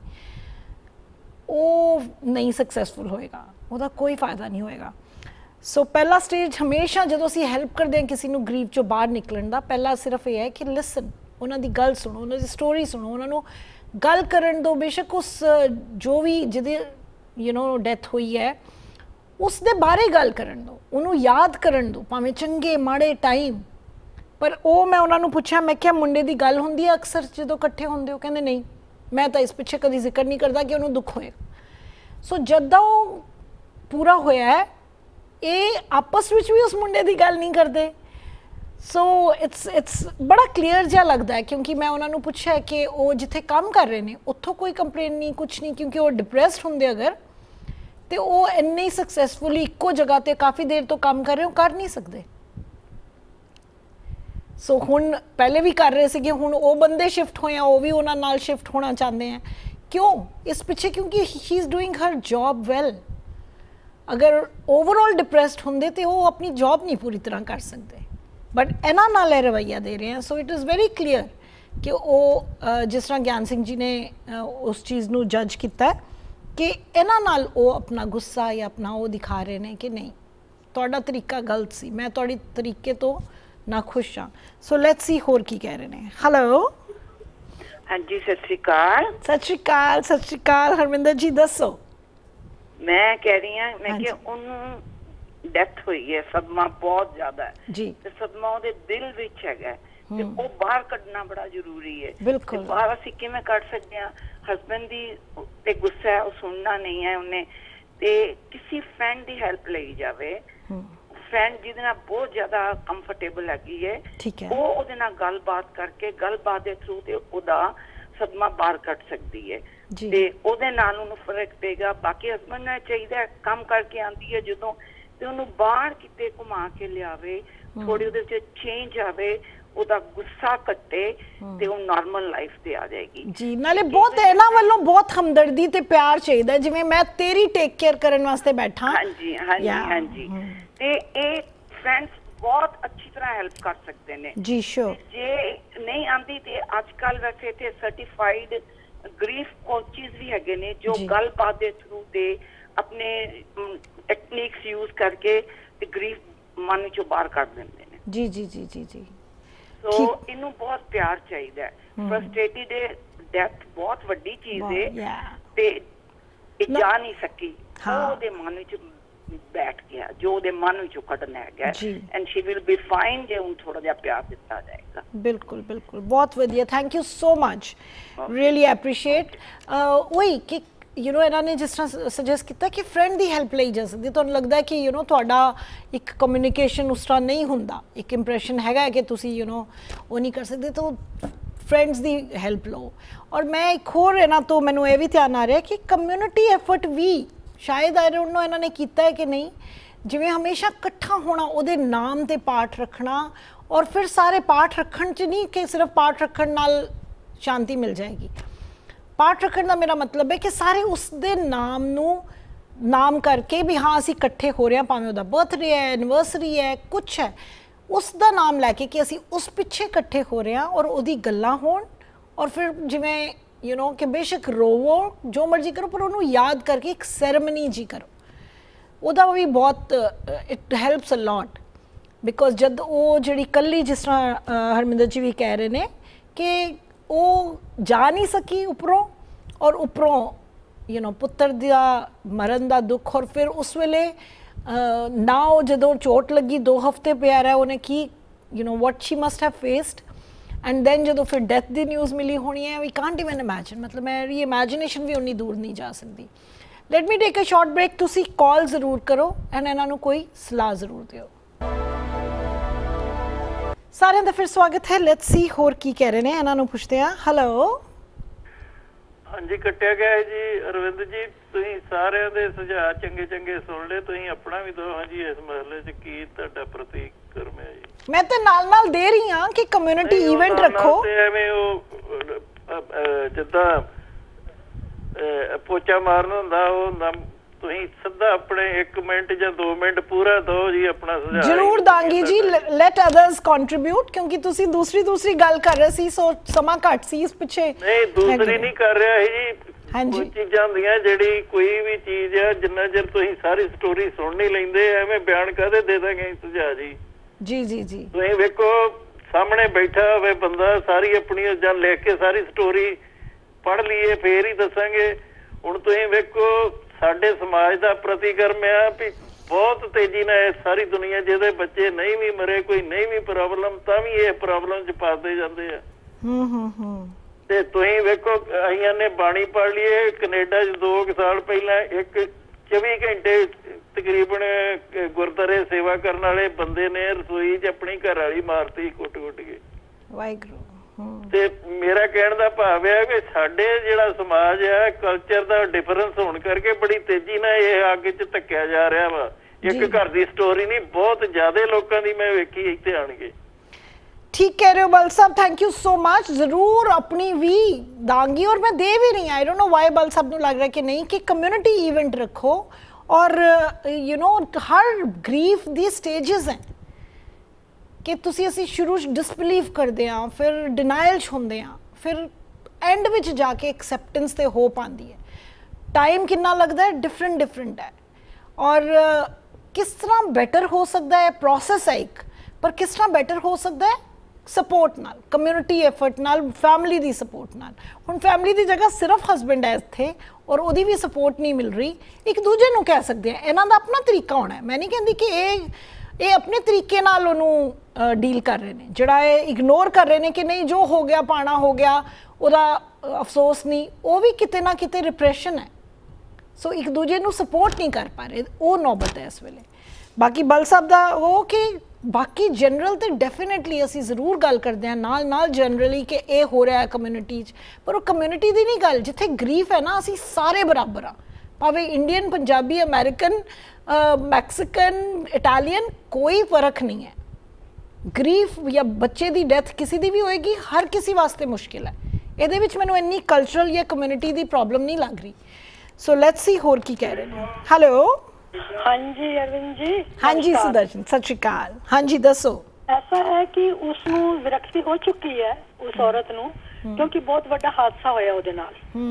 वो नहीं सक्सैसफुल होएगा, उसका कोई फ़ायदा नहीं होएगा. सो so, पहला स्टेज हमेशा जो असी हैल्प करते हैं किसी को ग्रीफ चो बाहर निकलन का, पहला सिर्फ यह है कि लिसन, उन्होंने गल सुनो, उन्होंने स्टोरी सुनो, उन्होंने गल करन दो. बेशक उस जो भी जिदे यू नो डैथ हुई है उस दे बारे गल करन दो, उन्होंने याद करन दो, भावें चंगे माड़े टाइम. पर वो मैं उन्होंने पूछा, मैं क्या मुंडे की गल होंदी है अक्सर जो कट्ठे होंदे हो, कहंदे नहीं, मैं तो इस पिछे कभी जिक्र नहीं करता कि उन्होंने दुख होएगा. सो जदा वो पूरा होया है ये आपस में भी उस मुंडे की गल नहीं करते. सो इट्स इट्स बड़ा क्लीयर जहा लगता है, क्योंकि मैं उन्होंने पूछा है कि वो जिथे काम कर रहे हैं उत्थों कोई कंप्लेन नहीं, कुछ नहीं, क्योंकि वो डिप्रैस्ड होंगे अगर तो वो इन्ने ही सक्सैसफुली इक्को जगह पर काफ़ी देर तो काम कर रहे हो, कर नहीं सकते. सो so, हुण पहले भी कर रहे थे, हुण वो बंदे शिफ्ट होए, वो भी उन्होंने नाल शिफ्ट होना चाहते हैं. क्यों? इस पिछे क्योंकि he is doing her job well. अगर ओवरऑल डिप्रैस्ड होंगे तो वो अपनी जॉब नहीं पूरी तरह कर सकते, बट इन्हां नाल रवैया दे रहे हैं. So it is very clear कि वो जिस तरह ज्ञान सिंह जी ने उस चीज़ को जज किया कि इन्हां नाल वो अपना गुस्सा या अपना वो दिखा रहे हैं कि नहीं, तुहाडा तरीका गलत सी, मैं तुहाडे तरीके तो ना खुश हाँ. सो लेट्स सी होर की कह रहे हैं. हेलो. हाँ जी, सत श्री अकाल. सत श्री अकाल, सत श्री अकाल. हरमिंदर जी दसो. मैं कह रही हूँ मैं कि उन डेथ हुई है, सदमा बहुत ज्यादा है जी, ते सदमा ਉਹਦੇ दिल विच हैगा ते ਉਹ ਬਾਹਰ ਕੱਢਣਾ ਬੜਾ ਜ਼ਰੂਰੀ ਹੈ. ਬਿਲਕੁਲ ਬਾਹਰ ਅਸੀਂ ਕਿਵੇਂ ਕੱਢ ਸਕਦੇ ਹਾਂ? ਹਸਬੈਂਡ ਦੀ ਤੇ ਗੁੱਸਾ ਹੈ, ਉਹ ਸੁਣਨਾ ਨਹੀਂ ਹੈ ਉਹਨੇ, ਤੇ ਕਿਸੇ ਫਰੈਂਡ ਦੀ ਹੈਲਪ ਲਈ ਜਾਵੇ. फ्रेंड जिहदे नाल बहुत ज्यादा कंफर्टेबल हैगी है, वो ਉਹਦੇ ਨਾਲ ਗੱਲਬਾਤ ਕਰਕੇ ਗੱਲਬਾਤ ਦੇ ਥਰੂ ਤੇ ਉਹਦਾ ਸਦਮਾ ਬਾਹਰ ਕੱਢ ਸਕਦੀ ਹੈ ਤੇ ਉਹਦੇ ਨਾਲ ਉਹਨੂੰ ਫਰਕ ਪਏਗਾ. ਬਾਕੀ ਹਸਬੈਂਡ ਨਾਲ ਚਾਹੀਦਾ ਕੰਮ ਕਰਕੇ ਆਂਦੀ ਹੈ ਜਦੋਂ ਤੇ ਉਹਨੂੰ ਬਾਹਰ ਕਿਤੇ ਘੁਮਾ ਕੇ ਲਿਆਵੇ, ਥੋੜੀ ਉਹਦੇ ਵਿੱਚ ਚੇਂਜ ਆਵੇ, ਉਹਦਾ ਗੁੱਸਾ ਕੱਟੇ ਤੇ ਉਹ ਨਾਰਮਲ ਲਾਈਫ ਤੇ ਆ ਜਾਏਗੀ. ਜੀ ਨਾਲੇ ਬਹੁਤ ਇਹਨਾਂ ਵੱਲੋਂ ਬਹੁਤ ਹਮਦਰਦੀ ਤੇ ਪਿਆਰ ਚਾਹੀਦਾ, ਜਿਵੇਂ ਮੈਂ ਤੇਰੀ ਟੇਕ ਕੇਅਰ ਕਰਨ ਵਾਸਤੇ ਬੈਠਾ. ਹਾਂਜੀ ਹਾਂਜੀ ਹਾਂਜੀ. ਤੇ ਇਹ ਫਰੈਂड्स ਬਹੁਤ ਅੱਛੀ ਤਰ੍ਹਾਂ ਹੈਲਪ ਕਰ ਸਕਦੇ ਨੇ ਜੀ. ਸ਼ੋਰ. ਜੇ ਨਹੀਂ ਆਂਦੀ ਤੇ ਅੱਜ ਕੱਲ ਵੈਸੇ ਤੇ ਸਰਟੀਫਾਈਡ ਗ੍ਰੀਫ ਕੋਚਿਸ ਵੀ ਹੈਗੇ ਨੇ ਜੋ ਗੱਲਬਾਤ ਦੇ ਥਰੂ ਤੇ ਆਪਣੇ ਟੈਕਨੀਕਸ ਯੂਜ਼ ਕਰਕੇ ਤੇ ਗ੍ਰੀਫ ਮਨ ਚੋਂ ਬਾਹਰ ਕੱਢ ਦਿੰਦੇ ਨੇ. ਜੀ ਜੀ ਜੀ ਜੀ ਜੀ. ਸੋ ਇਹਨੂੰ ਬਹੁਤ ਪਿਆਰ ਚਾਹੀਦਾ ਹੈ. ਫਰਸਟ੍ਰੇਟਡ ਡੈਥ ਬਹੁਤ ਵੱਡੀ ਚੀਜ਼ ਹੈ ਤੇ ਇਹ ਜਾ ਨਹੀਂ ਸਕੀ, ਉਹਦੇ ਮਨ ਵਿੱਚ बैठ गया जो ਉਹਦੇ ਮਨ ਵਿੱਚੋਂ ਕੱਢਣਾ ਹੈਗਾ and she will be fine ਜੇ ਉਹਨੂੰ ਥੋੜਾ ਜਿਹਾ ਪਿਆਰ ਦਿੱਤਾ ਜਾਏਗਾ. ਬਿਲਕੁਲ ਬਿਲਕੁਲ, ਬਹੁਤ ਵਧੀਆ. Thank you so much, really appreciate. ਉਹੀ ਕਿ ਯੂ ਨੋ ਇਹਨਾਂ ਨੇ ਜਿਸ ਤਰ੍ਹਾਂ ਸੁਜੈਸਟ ਕੀਤਾ ਕਿ ਫਰੈਂਡ ਦੀ ਹੈਲਪ ਲਈ ਜਾ ਸਕਦੀ. ਤੁਹਾਨੂੰ ਲੱਗਦਾ ਕਿ ਯੂ ਨੋ ਤੁਹਾਡਾ ਇੱਕ ਕਮਿਊਨੀਕੇਸ਼ਨ ਉਸ ਤਰ੍ਹਾਂ ਨਹੀਂ ਹੁੰਦਾ, ਇੱਕ ਇੰਪ੍ਰੈਸ਼ਨ ਹੈਗਾ ਕਿ ਤੁਸੀਂ ਯੂ ਨੋ ਉਹ ਨਹੀਂ ਕਰ ਸਕਦੇ, ਤਾਂ ਫਰੈਂਡਸ ਦੀ ਹੈਲਪ ਲਓ. ਔਰ ਮੈਂ ਇੱਕ ਹੋਰ ਇਹਨਾਂ ਤੋਂ ਮੈਨੂੰ ਇਹ ਵੀ ਧਿਆਨ ਆ ਰਿਹਾ ਕਿ ਕਮਿਊਨਿਟੀ ਐਫਰਟ ਵੀ शायद आई डोंट नो इन्होंने किया है कि नहीं, जिवें हमेशा इकट्ठा होना, उहदे नाम ते पाठ रखना, और फिर सारे पाठ रखण च नहीं कि सिर्फ पाठ रखण नाल शांति मिल जाएगी. पाठ रखण दा मेरा मतलब है कि सारे उसदे नाम नू नाम करके भी हाँ असीं इकट्ठे हो रहे हैं, भावें उहदा बर्थडे है, एनिवर्सरी है, कुछ है, उसदा नाम लैके कि असीं उस पिछे इकट्ठे हो रहे हैं और उहदी गल्लां होण. और फिर जिवें यू नो कि बेशक रोवो जो मर्जी करो पर उन्होंने याद करके एक सैरेमनी जी करो, ਉਹਦਾ भी बहुत it helps a lot. Because जब वो जी कली जिस तरह हरमिंदर जी भी कह रहे हैं कि वो जा नहीं सकी उपरों, और उपरों यू नो पुत्र दा मरण दा दुख, और फिर उस वेले ना जो चोट लगी दो हफ्ते पिया रहा उन्हें की you know what she must have faced. And then जो फिर डेथ की न्यूज़ मिली होनी है, वी कांट इवन इमेजिन, मतलब मेरी इमेजिनेशन भी उन्नी दूर नहीं जा सकती. Let me take a short break. तुसी कॉल जरूर करो एंड इन्हों कोई सलाह जरूर दियो. सारे का फिर स्वागत है. लेट्स सी होर की कह रहे हैं, इन्हों पूछते हैं. हेलो. हाँ जी, कट्टिया गया जी. अरविंद जी तुसीं सारिਆਂ ਦੇ ਸੁਝਾਅ ਚੰਗੇ ਚੰਗੇ ਸੁਣ ਲਏ, ਤੁਸੀਂ ਆਪਣਾ ਵੀ ਦਿਓ ਹਾਂ ਜੀ ਇਸ ਮਸਲੇ 'ਚ ਕੀ ਤੁਹਾਡਾ ਪ੍ਰਤੀਕਰਮ ਹੈ ਜੀ? मैं तो नाल नाल दे रही हां कि कम्युनिटी इवेंट रखो ਐਵੇਂ ਉਹ ਜਿੱਦਾਂ ਪੋਚਾ ਮਾਰਨ ਹੁੰਦਾ ਉਹ ਤੁਸੀਂ ਸਿੱਧਾ ਆਪਣੇ ਇੱਕ ਮਿੰਟ ਜਾਂ ਦੋ ਮਿੰਟ ਪੂਰਾ ਦਿਓ ਜੀ ਆਪਣਾ ਸੁਝਾਅ ਜ਼ਰੂਰ ਦਾਂਗੀ ਜੀ ਲੈਟ ਅਦਰਸ ਕੰਟਰੀਬਿਊਟ ਕਿਉਂਕਿ ਤੁਸੀਂ ਦੂਸਰੀ ਦੂਸਰੀ ਗੱਲ ਕਰ ਰਹੇ ਸੀ ਸੋ ਸਮਾਂ ਘੱਟ ਸੀ ਇਸ ਪਿੱਛੇ ਨਹੀਂ ਦੂਸਰੀ ਨਹੀਂ ਕਰ ਰਿਹਾ ਜੀ ਹਾਂਜੀ ਚੀਜ਼ਾਂ ਹੁੰਦੀਆਂ ਜਿਹੜੀ ਕੋਈ ਵੀ ਚੀਜ਼ ਆ ਜਿੰਨਾ ਚਿਰ ਤੁਸੀਂ ਸਾਰੀ ਸਟੋਰੀ ਸੁਣ ਨਹੀਂ ਲੈਂਦੇ ਐਵੇਂ ਬਿਆਨ ਕਾਹਦੇ ਦੇ ਦਾਂਗੇ ਸੁਝਾਅ ਜੀ ਜੀ ਜੀ ਜੀ ਤੁਸੀਂ ਵੇਖੋ ਸਾਹਮਣੇ ਬੈਠਾ ਹੋਵੇ ਬੰਦਾ ਸਾਰੀ ਆਪਣੀ ਜਾਂ ਲਿਖ ਕੇ ਸਾਰੀ ਸਟੋਰੀ ਪੜ੍ਹ ਲਈਏ ਫੇਰ ਹੀ ਦੱਸਾਂਗੇ ਹੁਣ ਤੁਸੀਂ ਵੇਖੋ ਸਾਡੇ ਸਮਾਜ ਦਾ ਪ੍ਰਤੀਕਰਮ ਆ ਵੀ ਬਹੁਤ ਤੇਜ਼ੀ ਨਾਲ ਸਾਰੀ ਦੁਨੀਆ ਜਿਹਦੇ ਬੱਚੇ ਨਹੀਂ ਵੀ ਮਰੇ ਕੋਈ ਨਹੀਂ ਵੀ ਪ੍ਰੋਬਲਮ ਤਾਂ ਵੀ ਇਹ ਪ੍ਰੋਬਲਮ ਚ ਫਸਦੇ ਜਾਂਦੇ ਆ ਹੂੰ ਹੂੰ ਹੂੰ ਤੇ ਤੁਸੀਂ ਵੇਖੋ ਅਸੀਂ ਨੇ ਬਾਣੀ ਪੜ੍ਹ ਲਈਏ ਕੈਨੇਡਾ ਚ ਦੋ ਸਾਲ ਪਹਿਲਾਂ ਇੱਕ ਚੌਵੀ ਘੰਟੇ ਤਕਰੀਬਨ ਗੁਰਦੁਆਰੇ ਸੇਵਾ ਕਰਨ ਵਾਲੇ ਬੰਦੇ ਨੇ ਰਸੋਈ ਚ ਆਪਣੀ ਘਰ ਵਾਲੀ ਮਾਰਤੀ ਕੁੱਟ ਕੁੱਟ ਕੇ ਵਾਹਿਗੁਰੂ ਤੇ ਮੇਰਾ ਕਹਿਣ ਦਾ ਭਾਵ ਹੈ ਕਿ ਸਾਡੇ ਜਿਹੜਾ ਸਮਾਜ ਹੈ ਕਲਚਰ ਦਾ ਡਿਫਰੈਂਸ ਹੋਣ ਕਰਕੇ ਬੜੀ ਤੇਜ਼ੀ ਨਾਲ ਇਹ ਅੱਗ ਚ ਧੱਕਿਆ ਜਾ ਰਿਹਾ ਵਾ ਇੱਕ ਘਰ ਦੀ ਸਟੋਰੀ ਨਹੀਂ ਬਹੁਤ ਜ਼ਿਆਦਾ ਲੋਕਾਂ ਦੀ ਮੈਂ ਵੇਖੀ ਇੱਥੇ ਆਣ ਕੇ ठीक कह रहे हो बल साहब थैंक यू सो मच जरूर अपनी भी दांगी और मैं दे भी नहीं आई डोंट नो व्हाई बल साहब ਨੂੰ ਲੱਗ ਰਿਹਾ ਕਿ ਨਹੀਂ ਕਿ ਕਮਿਊਨਿਟੀ ਇਵੈਂਟ ਰੱਖੋ ਔਰ ਯੂ نو ਹਰ ਗ੍ਰੀਫ ਦੀ ਸਟੇजेस ਹੈ ਕਿ ਤੁਸੀਂ ਅਸੀਂ ਸ਼ੁਰੂ ਚ ਡਿਸਬਲੀਵ ਕਰਦੇ ਆ ਫਿਰ ਡਿਨਾਈਲ ਚ ਹੁੰਦੇ ਆ ਫਿਰ ਐਂਡ ਵਿੱਚ ਜਾ ਕੇ ਐਕਸੈਪਟੈਂਸ ਤੇ ਹੋਪ ਆਂਦੀ ਹੈ ਟਾਈਮ ਕਿੰਨਾ ਲੱਗਦਾ ਹੈ ਡਿਫਰੈਂਟ ਡਿਫਰੈਂਟ ਹੈ ਔਰ ਕਿਸ ਤਰ੍ਹਾਂ ਬੈਟਰ ਹੋ ਸਕਦਾ ਹੈ ਪ੍ਰੋਸੈਸ ਹੈ ਇੱਕ ਪਰ ਕਿਸ ਤਰ੍ਹਾਂ ਬੈਟਰ ਹੋ ਸਕਦਾ ਹੈ ਸਪੋਰਟ ਨਾਲ ਕਮਿਊਨਿਟੀ ਐਫਰਟ ਨਾਲ ਫੈਮਿਲੀ ਦੀ ਸਪੋਰਟ ਨਾਲ ਹੁਣ ਫੈਮਿਲੀ ਦੀ ਜਗ੍ਹਾ ਸਿਰਫ ਹਸਬੈਂਡ ਹੈ ਇੱਥੇ ਔਰ ਉਹਦੀ ਵੀ ਸਪੋਰਟ ਨਹੀਂ ਮਿਲ ਰਹੀ ਇੱਕ ਦੂਜੇ ਨੂੰ ਕਹਿ ਸਕਦੇ ਆ ਇਹਨਾਂ ਦਾ ਆਪਣਾ ਤਰੀਕਾ ਹੋਣਾ ਹੈ ਮੈਂ ਨਹੀਂ ਕਹਿੰਦੀ ਕਿ ਇਹ ਇਹ ਆਪਣੇ ਤਰੀਕੇ ਨਾਲ ਉਹਨੂੰ ਡੀਲ ਕਰ ਰਹੇ ਨੇ ਜਿਹੜਾ ਇਹ ਇਗਨੋਰ ਕਰ ਰਹੇ ਨੇ ਕਿ ਨਹੀਂ ਜੋ ਹੋ ਗਿਆ ਪਾਣਾ ਹੋ ਗਿਆ ਉਹਦਾ ਅਫਸੋਸ ਨਹੀਂ ਉਹ ਵੀ ਕਿਤੇ ਨਾ ਕਿਤੇ ਰਿਪਰੈਸ਼ਨ ਹੈ ਸੋ ਇੱਕ ਦੂਜੇ ਨੂੰ ਸਪੋਰਟ ਨਹੀਂ ਕਰ ਪਾ ਰਹੇ ਉਹ ਨੌਬਤ ਹੈ ਇਸ ਵੇਲੇ ਬਾਕੀ ਬਲ ਸਾਹਿਬ ਦਾ ਉਹ ਕਿ ਬਾਕੀ ਜਨਰਲ ਤੇ ਡੈਫੀਨਿਟਲੀ ਅਸੀਂ ਜ਼ਰੂਰ ਗੱਲ ਕਰਦੇ ਹਾਂ ਨਾਲ ਨਾਲ ਜਨਰਲੀ ਕਿ ਇਹ ਹੋ ਰਿਹਾ ਹੈ ਕਮਿਊਨਿਟੀ 'ਚ ਪਰ ਉਹ ਕਮਿਊਨਿਟੀ ਦੀ ਨਹੀਂ ਗੱਲ ਜਿੱਥੇ ਗਰੀਫ ਹੈ ਨਾ ਅਸੀਂ ਸਾਰੇ ਬਰਾਬਰ ਆ ਭਾਵੇਂ Indian Punjabi American Mexican Italian ਕੋਈ ਫਰਕ ਨਹੀਂ ਹੈ ਗਰੀਫ ਜਾਂ ਬੱਚੇ ਦੀ ਡੈਥ ਕਿਸੇ ਦੀ ਵੀ ਹੋਏਗੀ ਹਰ ਕਿਸੇ ਵਾਸਤੇ ਮੁਸ਼ਕਿਲ ਹੈ ਇਹਦੇ ਵਿੱਚ ਮੈਨੂੰ ਇੰਨੀ ਕਲਚਰਲ ਜਾਂ ਕਮਿਊਨਿਟੀ ਦੀ ਪ੍ਰੋਬਲਮ ਨਹੀਂ ਲੱਗ ਰਹੀ ਸੋ ਲੈਟਸ ਸੀ ਹੋਰ ਕੀ ਕਹਿ ਰਹੇ ਨੇ ਹੈਲੋ ਹਾਂਜੀ ਅਰਵਿੰਦ ਜੀ ਹਾਂਜੀ ਸੁਦਰਸ਼ਨ ਸਤਿ ਸ਼੍ਰੀ ਅਕਾਲ ਹਾਂਜੀ ਦੱਸੋ ऐसा है कि उसनू विरक्ति हो चुकी है उस औरत नू क्योंकि बहुत बड़ा हादसा होया ਉਹਦੇ ਨਾਲ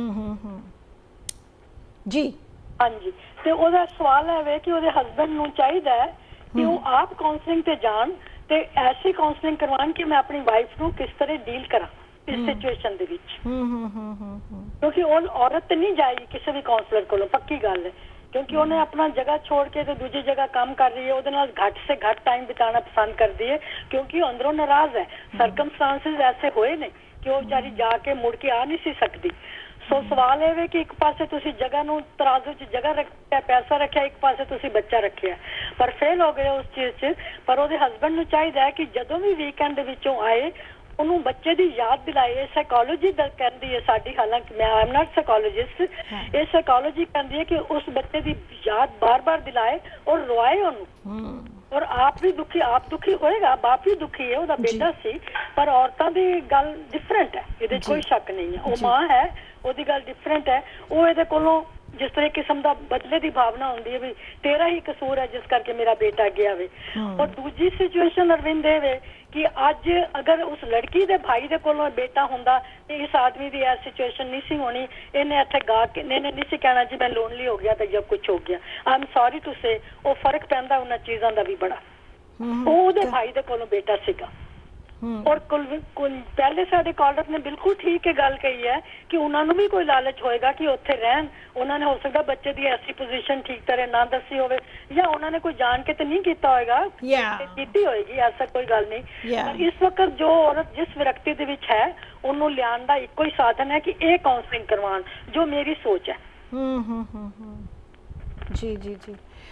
ਜੀ ਹਾਂਜੀ ਤੇ ਉਹਦਾ ਸਵਾਲ ਹੈ ਵੇ ਕਿ ਉਹਦੇ ਹਸਬੰਡ ਨੂੰ ਚਾਹੀਦਾ ਹੈ ਕਿ ਉਹ ਆਪ ਕਾਉਂਸਲਿੰਗ ਤੇ ਜਾਣ ਤੇ ਐਸੀ ਕਾਉਂਸਲਿੰਗ ਕਰਵਾਉਣ ਕਿ ਮੈਂ ਆਪਣੀ ਵਾਈਫ ਨੂੰ ਕਿਸ ਤਰ੍ਹਾਂ ਡੀਲ ਕਰਾਂ ਇਸ ਸਿਚੁਏਸ਼ਨ ਦੇ ਵਿੱਚ ਕਿਉਂਕਿ ਉਹ ਔਰਤ ਨਹੀਂ ਜਾਏਗੀ ਕਿਸੇ ਵੀ ਕਾਉਂਸਲਰ ਕੋਲੋਂ ਪੱਕੀ ਗੱਲ ਹੈ क्योंकि उन्हें अपना जगह छोड़ के तो दूसरी जगह काम कर रही है ਉਹਦੇ ਨਾਲ घट से घट टाइम बिताना पसंद करती है क्योंकि अंदरों नाराज है ਸਰਕਮਸਟੈਂसेस ऐसे ਹੋਏ ਨੇ ਕਿ ਉਹ ਵਿਚਾਰੀ ਜਾ ਕੇ ਮੁੜ ਕੇ ਆ ਨਹੀਂ ਸੀ ਸਕਦੀ ਸੋ ਸਵਾਲ ਇਹ ਵੇ ਕਿ ਇੱਕ ਪਾਸੇ ਤੁਸੀਂ ਜਗ੍ਹਾ ਨੂੰ ਤਰਾਜ਼ੂ 'ਚ ਜਗ੍ਹਾ ਰੱਖਿਆ ਪੈਸਾ ਰੱਖਿਆ ਇੱਕ ਪਾਸੇ ਤੁਸੀਂ ਬੱਚਾ ਰੱਖਿਆ ਪਰ ਫੇਲ ਹੋ ਗਏ ਉਸ ਚੀਜ਼ 'ਚ ਪਰ ਉਹਦੇ ਹਸਬੰਡ ਨੂੰ ਚਾਹੀਦਾ ਹੈ ਕਿ ਜਦੋਂ ਵੀ ਵੀਕਐਂਡ ਦੇ ਵਿੱਚੋਂ ਆਏ ਉਹਨੂੰ ਬੱਚੇ ਦੀ ਯਾਦ ਦਿਲਾਏ ਇਹ ਸਾਈਕੋਲੋਜੀ ਦਾ ਕਹਿੰਦੀ ਹੈ ਸਾਡੀ ਹਾਲਾਂਕਿ ਮੈਂ ਆਮ ਨਾਟ ਸਾਈਕੋਲੋਜਿਸਟ ਇਹ ਸਾਈਕੋਲੋਜੀ ਕਹਿੰਦੀ ਹੈ ਕਿ ਉਸ ਬੱਚੇ ਦੀ ਯਾਦ ਬਾਰ-ਬਾਰ ਦਿਲਾਏ ਔਰ ਰੋਏ ਉਹਨੂੰ ਔਰ ਆਪ ਵੀ ਦੁਖੀ ਆਪ ਦੁਖੀ ਹੋਏਗਾ ਬਾਪ ਵੀ ਦੁਖੀ ਹੈ ਉਹਦਾ ਬੇਟਾ ਸੀ ਪਰ ਔਰਤਾਂ ਦੀ ਗੱਲ ਡਿਫਰੈਂਟ ਹੈ ਇਹਦੇ ਕੋਈ ਸ਼ੱਕ ਨਹੀਂ ਹੈ ਉਹ ਮਾਂ ਹੈ ਉਹਦੀ ਗੱਲ ਡਿਫਰੈਂਟ ਹੈ ਉਹ ਇਹਦੇ ਕੋਲੋਂ ਜਿਸ ਤਰ੍ਹਾਂ ਕਿਸਮ ਦਾ ਬਦਲੇ ਦੀ ਭਾਵਨਾ ਹੁੰਦੀ ਹੈ ਵੀ ਤੇਰਾ ਹੀ ਕਸੂਰ ਹੈ ਜਿਸ ਕਰਕੇ ਮੇਰਾ ਬੇਟਾ ਗਿਆ ਵੇ ਔਰ ਦੂਜੀ ਸਿਚੁਏਸ਼ਨ ਅਰਵਿੰਦ ਇਹ ਵੇ ਕਿ ਅੱਜ ਅਗਰ ਉਸ ਲੜਕੀ ਦੇ ਭਾਈ ਦੇ ਕੋਲੋਂ ਬੇਟਾ ਹੁੰਦਾ ਤੇ ਇਸ ਆਦਮੀ ਦੀ ਇਹ ਸਿਚੁਏਸ਼ਨ ਨਹੀਂ ਸੀ ਹੋਣੀ ਇਹਨੇ ਇੱਥੇ ਗਾ ਕੇ ਇਹਨੇ ਨਹੀਂ ਸੀ ਕਹਿਣਾ ਜੀ ਮੈਂ ਲੋਨਲੀ ਹੋ ਗਿਆ ਤੇ ਜਦ ਕੁਝ ਹੋ ਗਿਆ I am sorry to say ਉਹ ਫਰਕ ਪੈਂਦਾ ਉਹਨਾਂ ਚੀਜ਼ਾਂ ਦਾ ਵੀ ਬੜਾ ਉਹ ਉਹਦੇ ਭਾਈ ਦੇ ਕੋਲੋਂ ਬੇਟਾ ਸੀਗਾ ਔਰ ਪਹਿਲੇ ਸਾਡੇ ਕਾਲਰ ਨੇ ਬਿਲਕੁਲ ਠੀਕ ਹੈ ਗੱਲ ਕਹੀ ਹੈ ਕਿ ਉਹਨਾਂ ਨੂੰ ਵੀ ਕੋਈ ਲਾਲਚ ਹੋਏਗਾ ਕਿ ਉੱਥੇ ਰਹਿਣ ਉਹਨਾਂ ਨੇ ਹੋ ਸਕਦਾ ਬੱਚੇ ਦੀ ਐਸੀ ਪੋਜੀਸ਼ਨ ਠੀਕ ਤਰ੍ਹਾਂ ਨਾ ਦੱਸੀ ਹੋਵੇ ਜਾਂ ਉਹਨਾਂ ਨੇ ਕੋਈ ਜਾਣ ਕੇ ਤੇ ਨਹੀਂ ਕੀਤਾ ਹੋਏਗਾ ਕੀਤੀ ਹੋਏਗੀ ਐਸਾ ਕੋਈ ਗੱਲ ਨਹੀਂ ਪਰ ਇਸ ਵਕਤ ਜੋ ਔਰਤ ਜਿਸ ਵਿਰਕਤੀ ਦੇ ਵਿੱਚ ਹੈ ਉਹਨੂੰ ਲਿਆਉਣ ਦਾ ਇੱਕੋ ਹੀ ਸਾਧਨ ਹੈ ਕਿ ਇਹ ਕਾਉਂਸਲਿੰਗ ਕਰਵਾਉਣ ਜੋ ਮੇਰੀ ਸੋਚ ਹੈ ਜੀ ਜੀ ਜੀ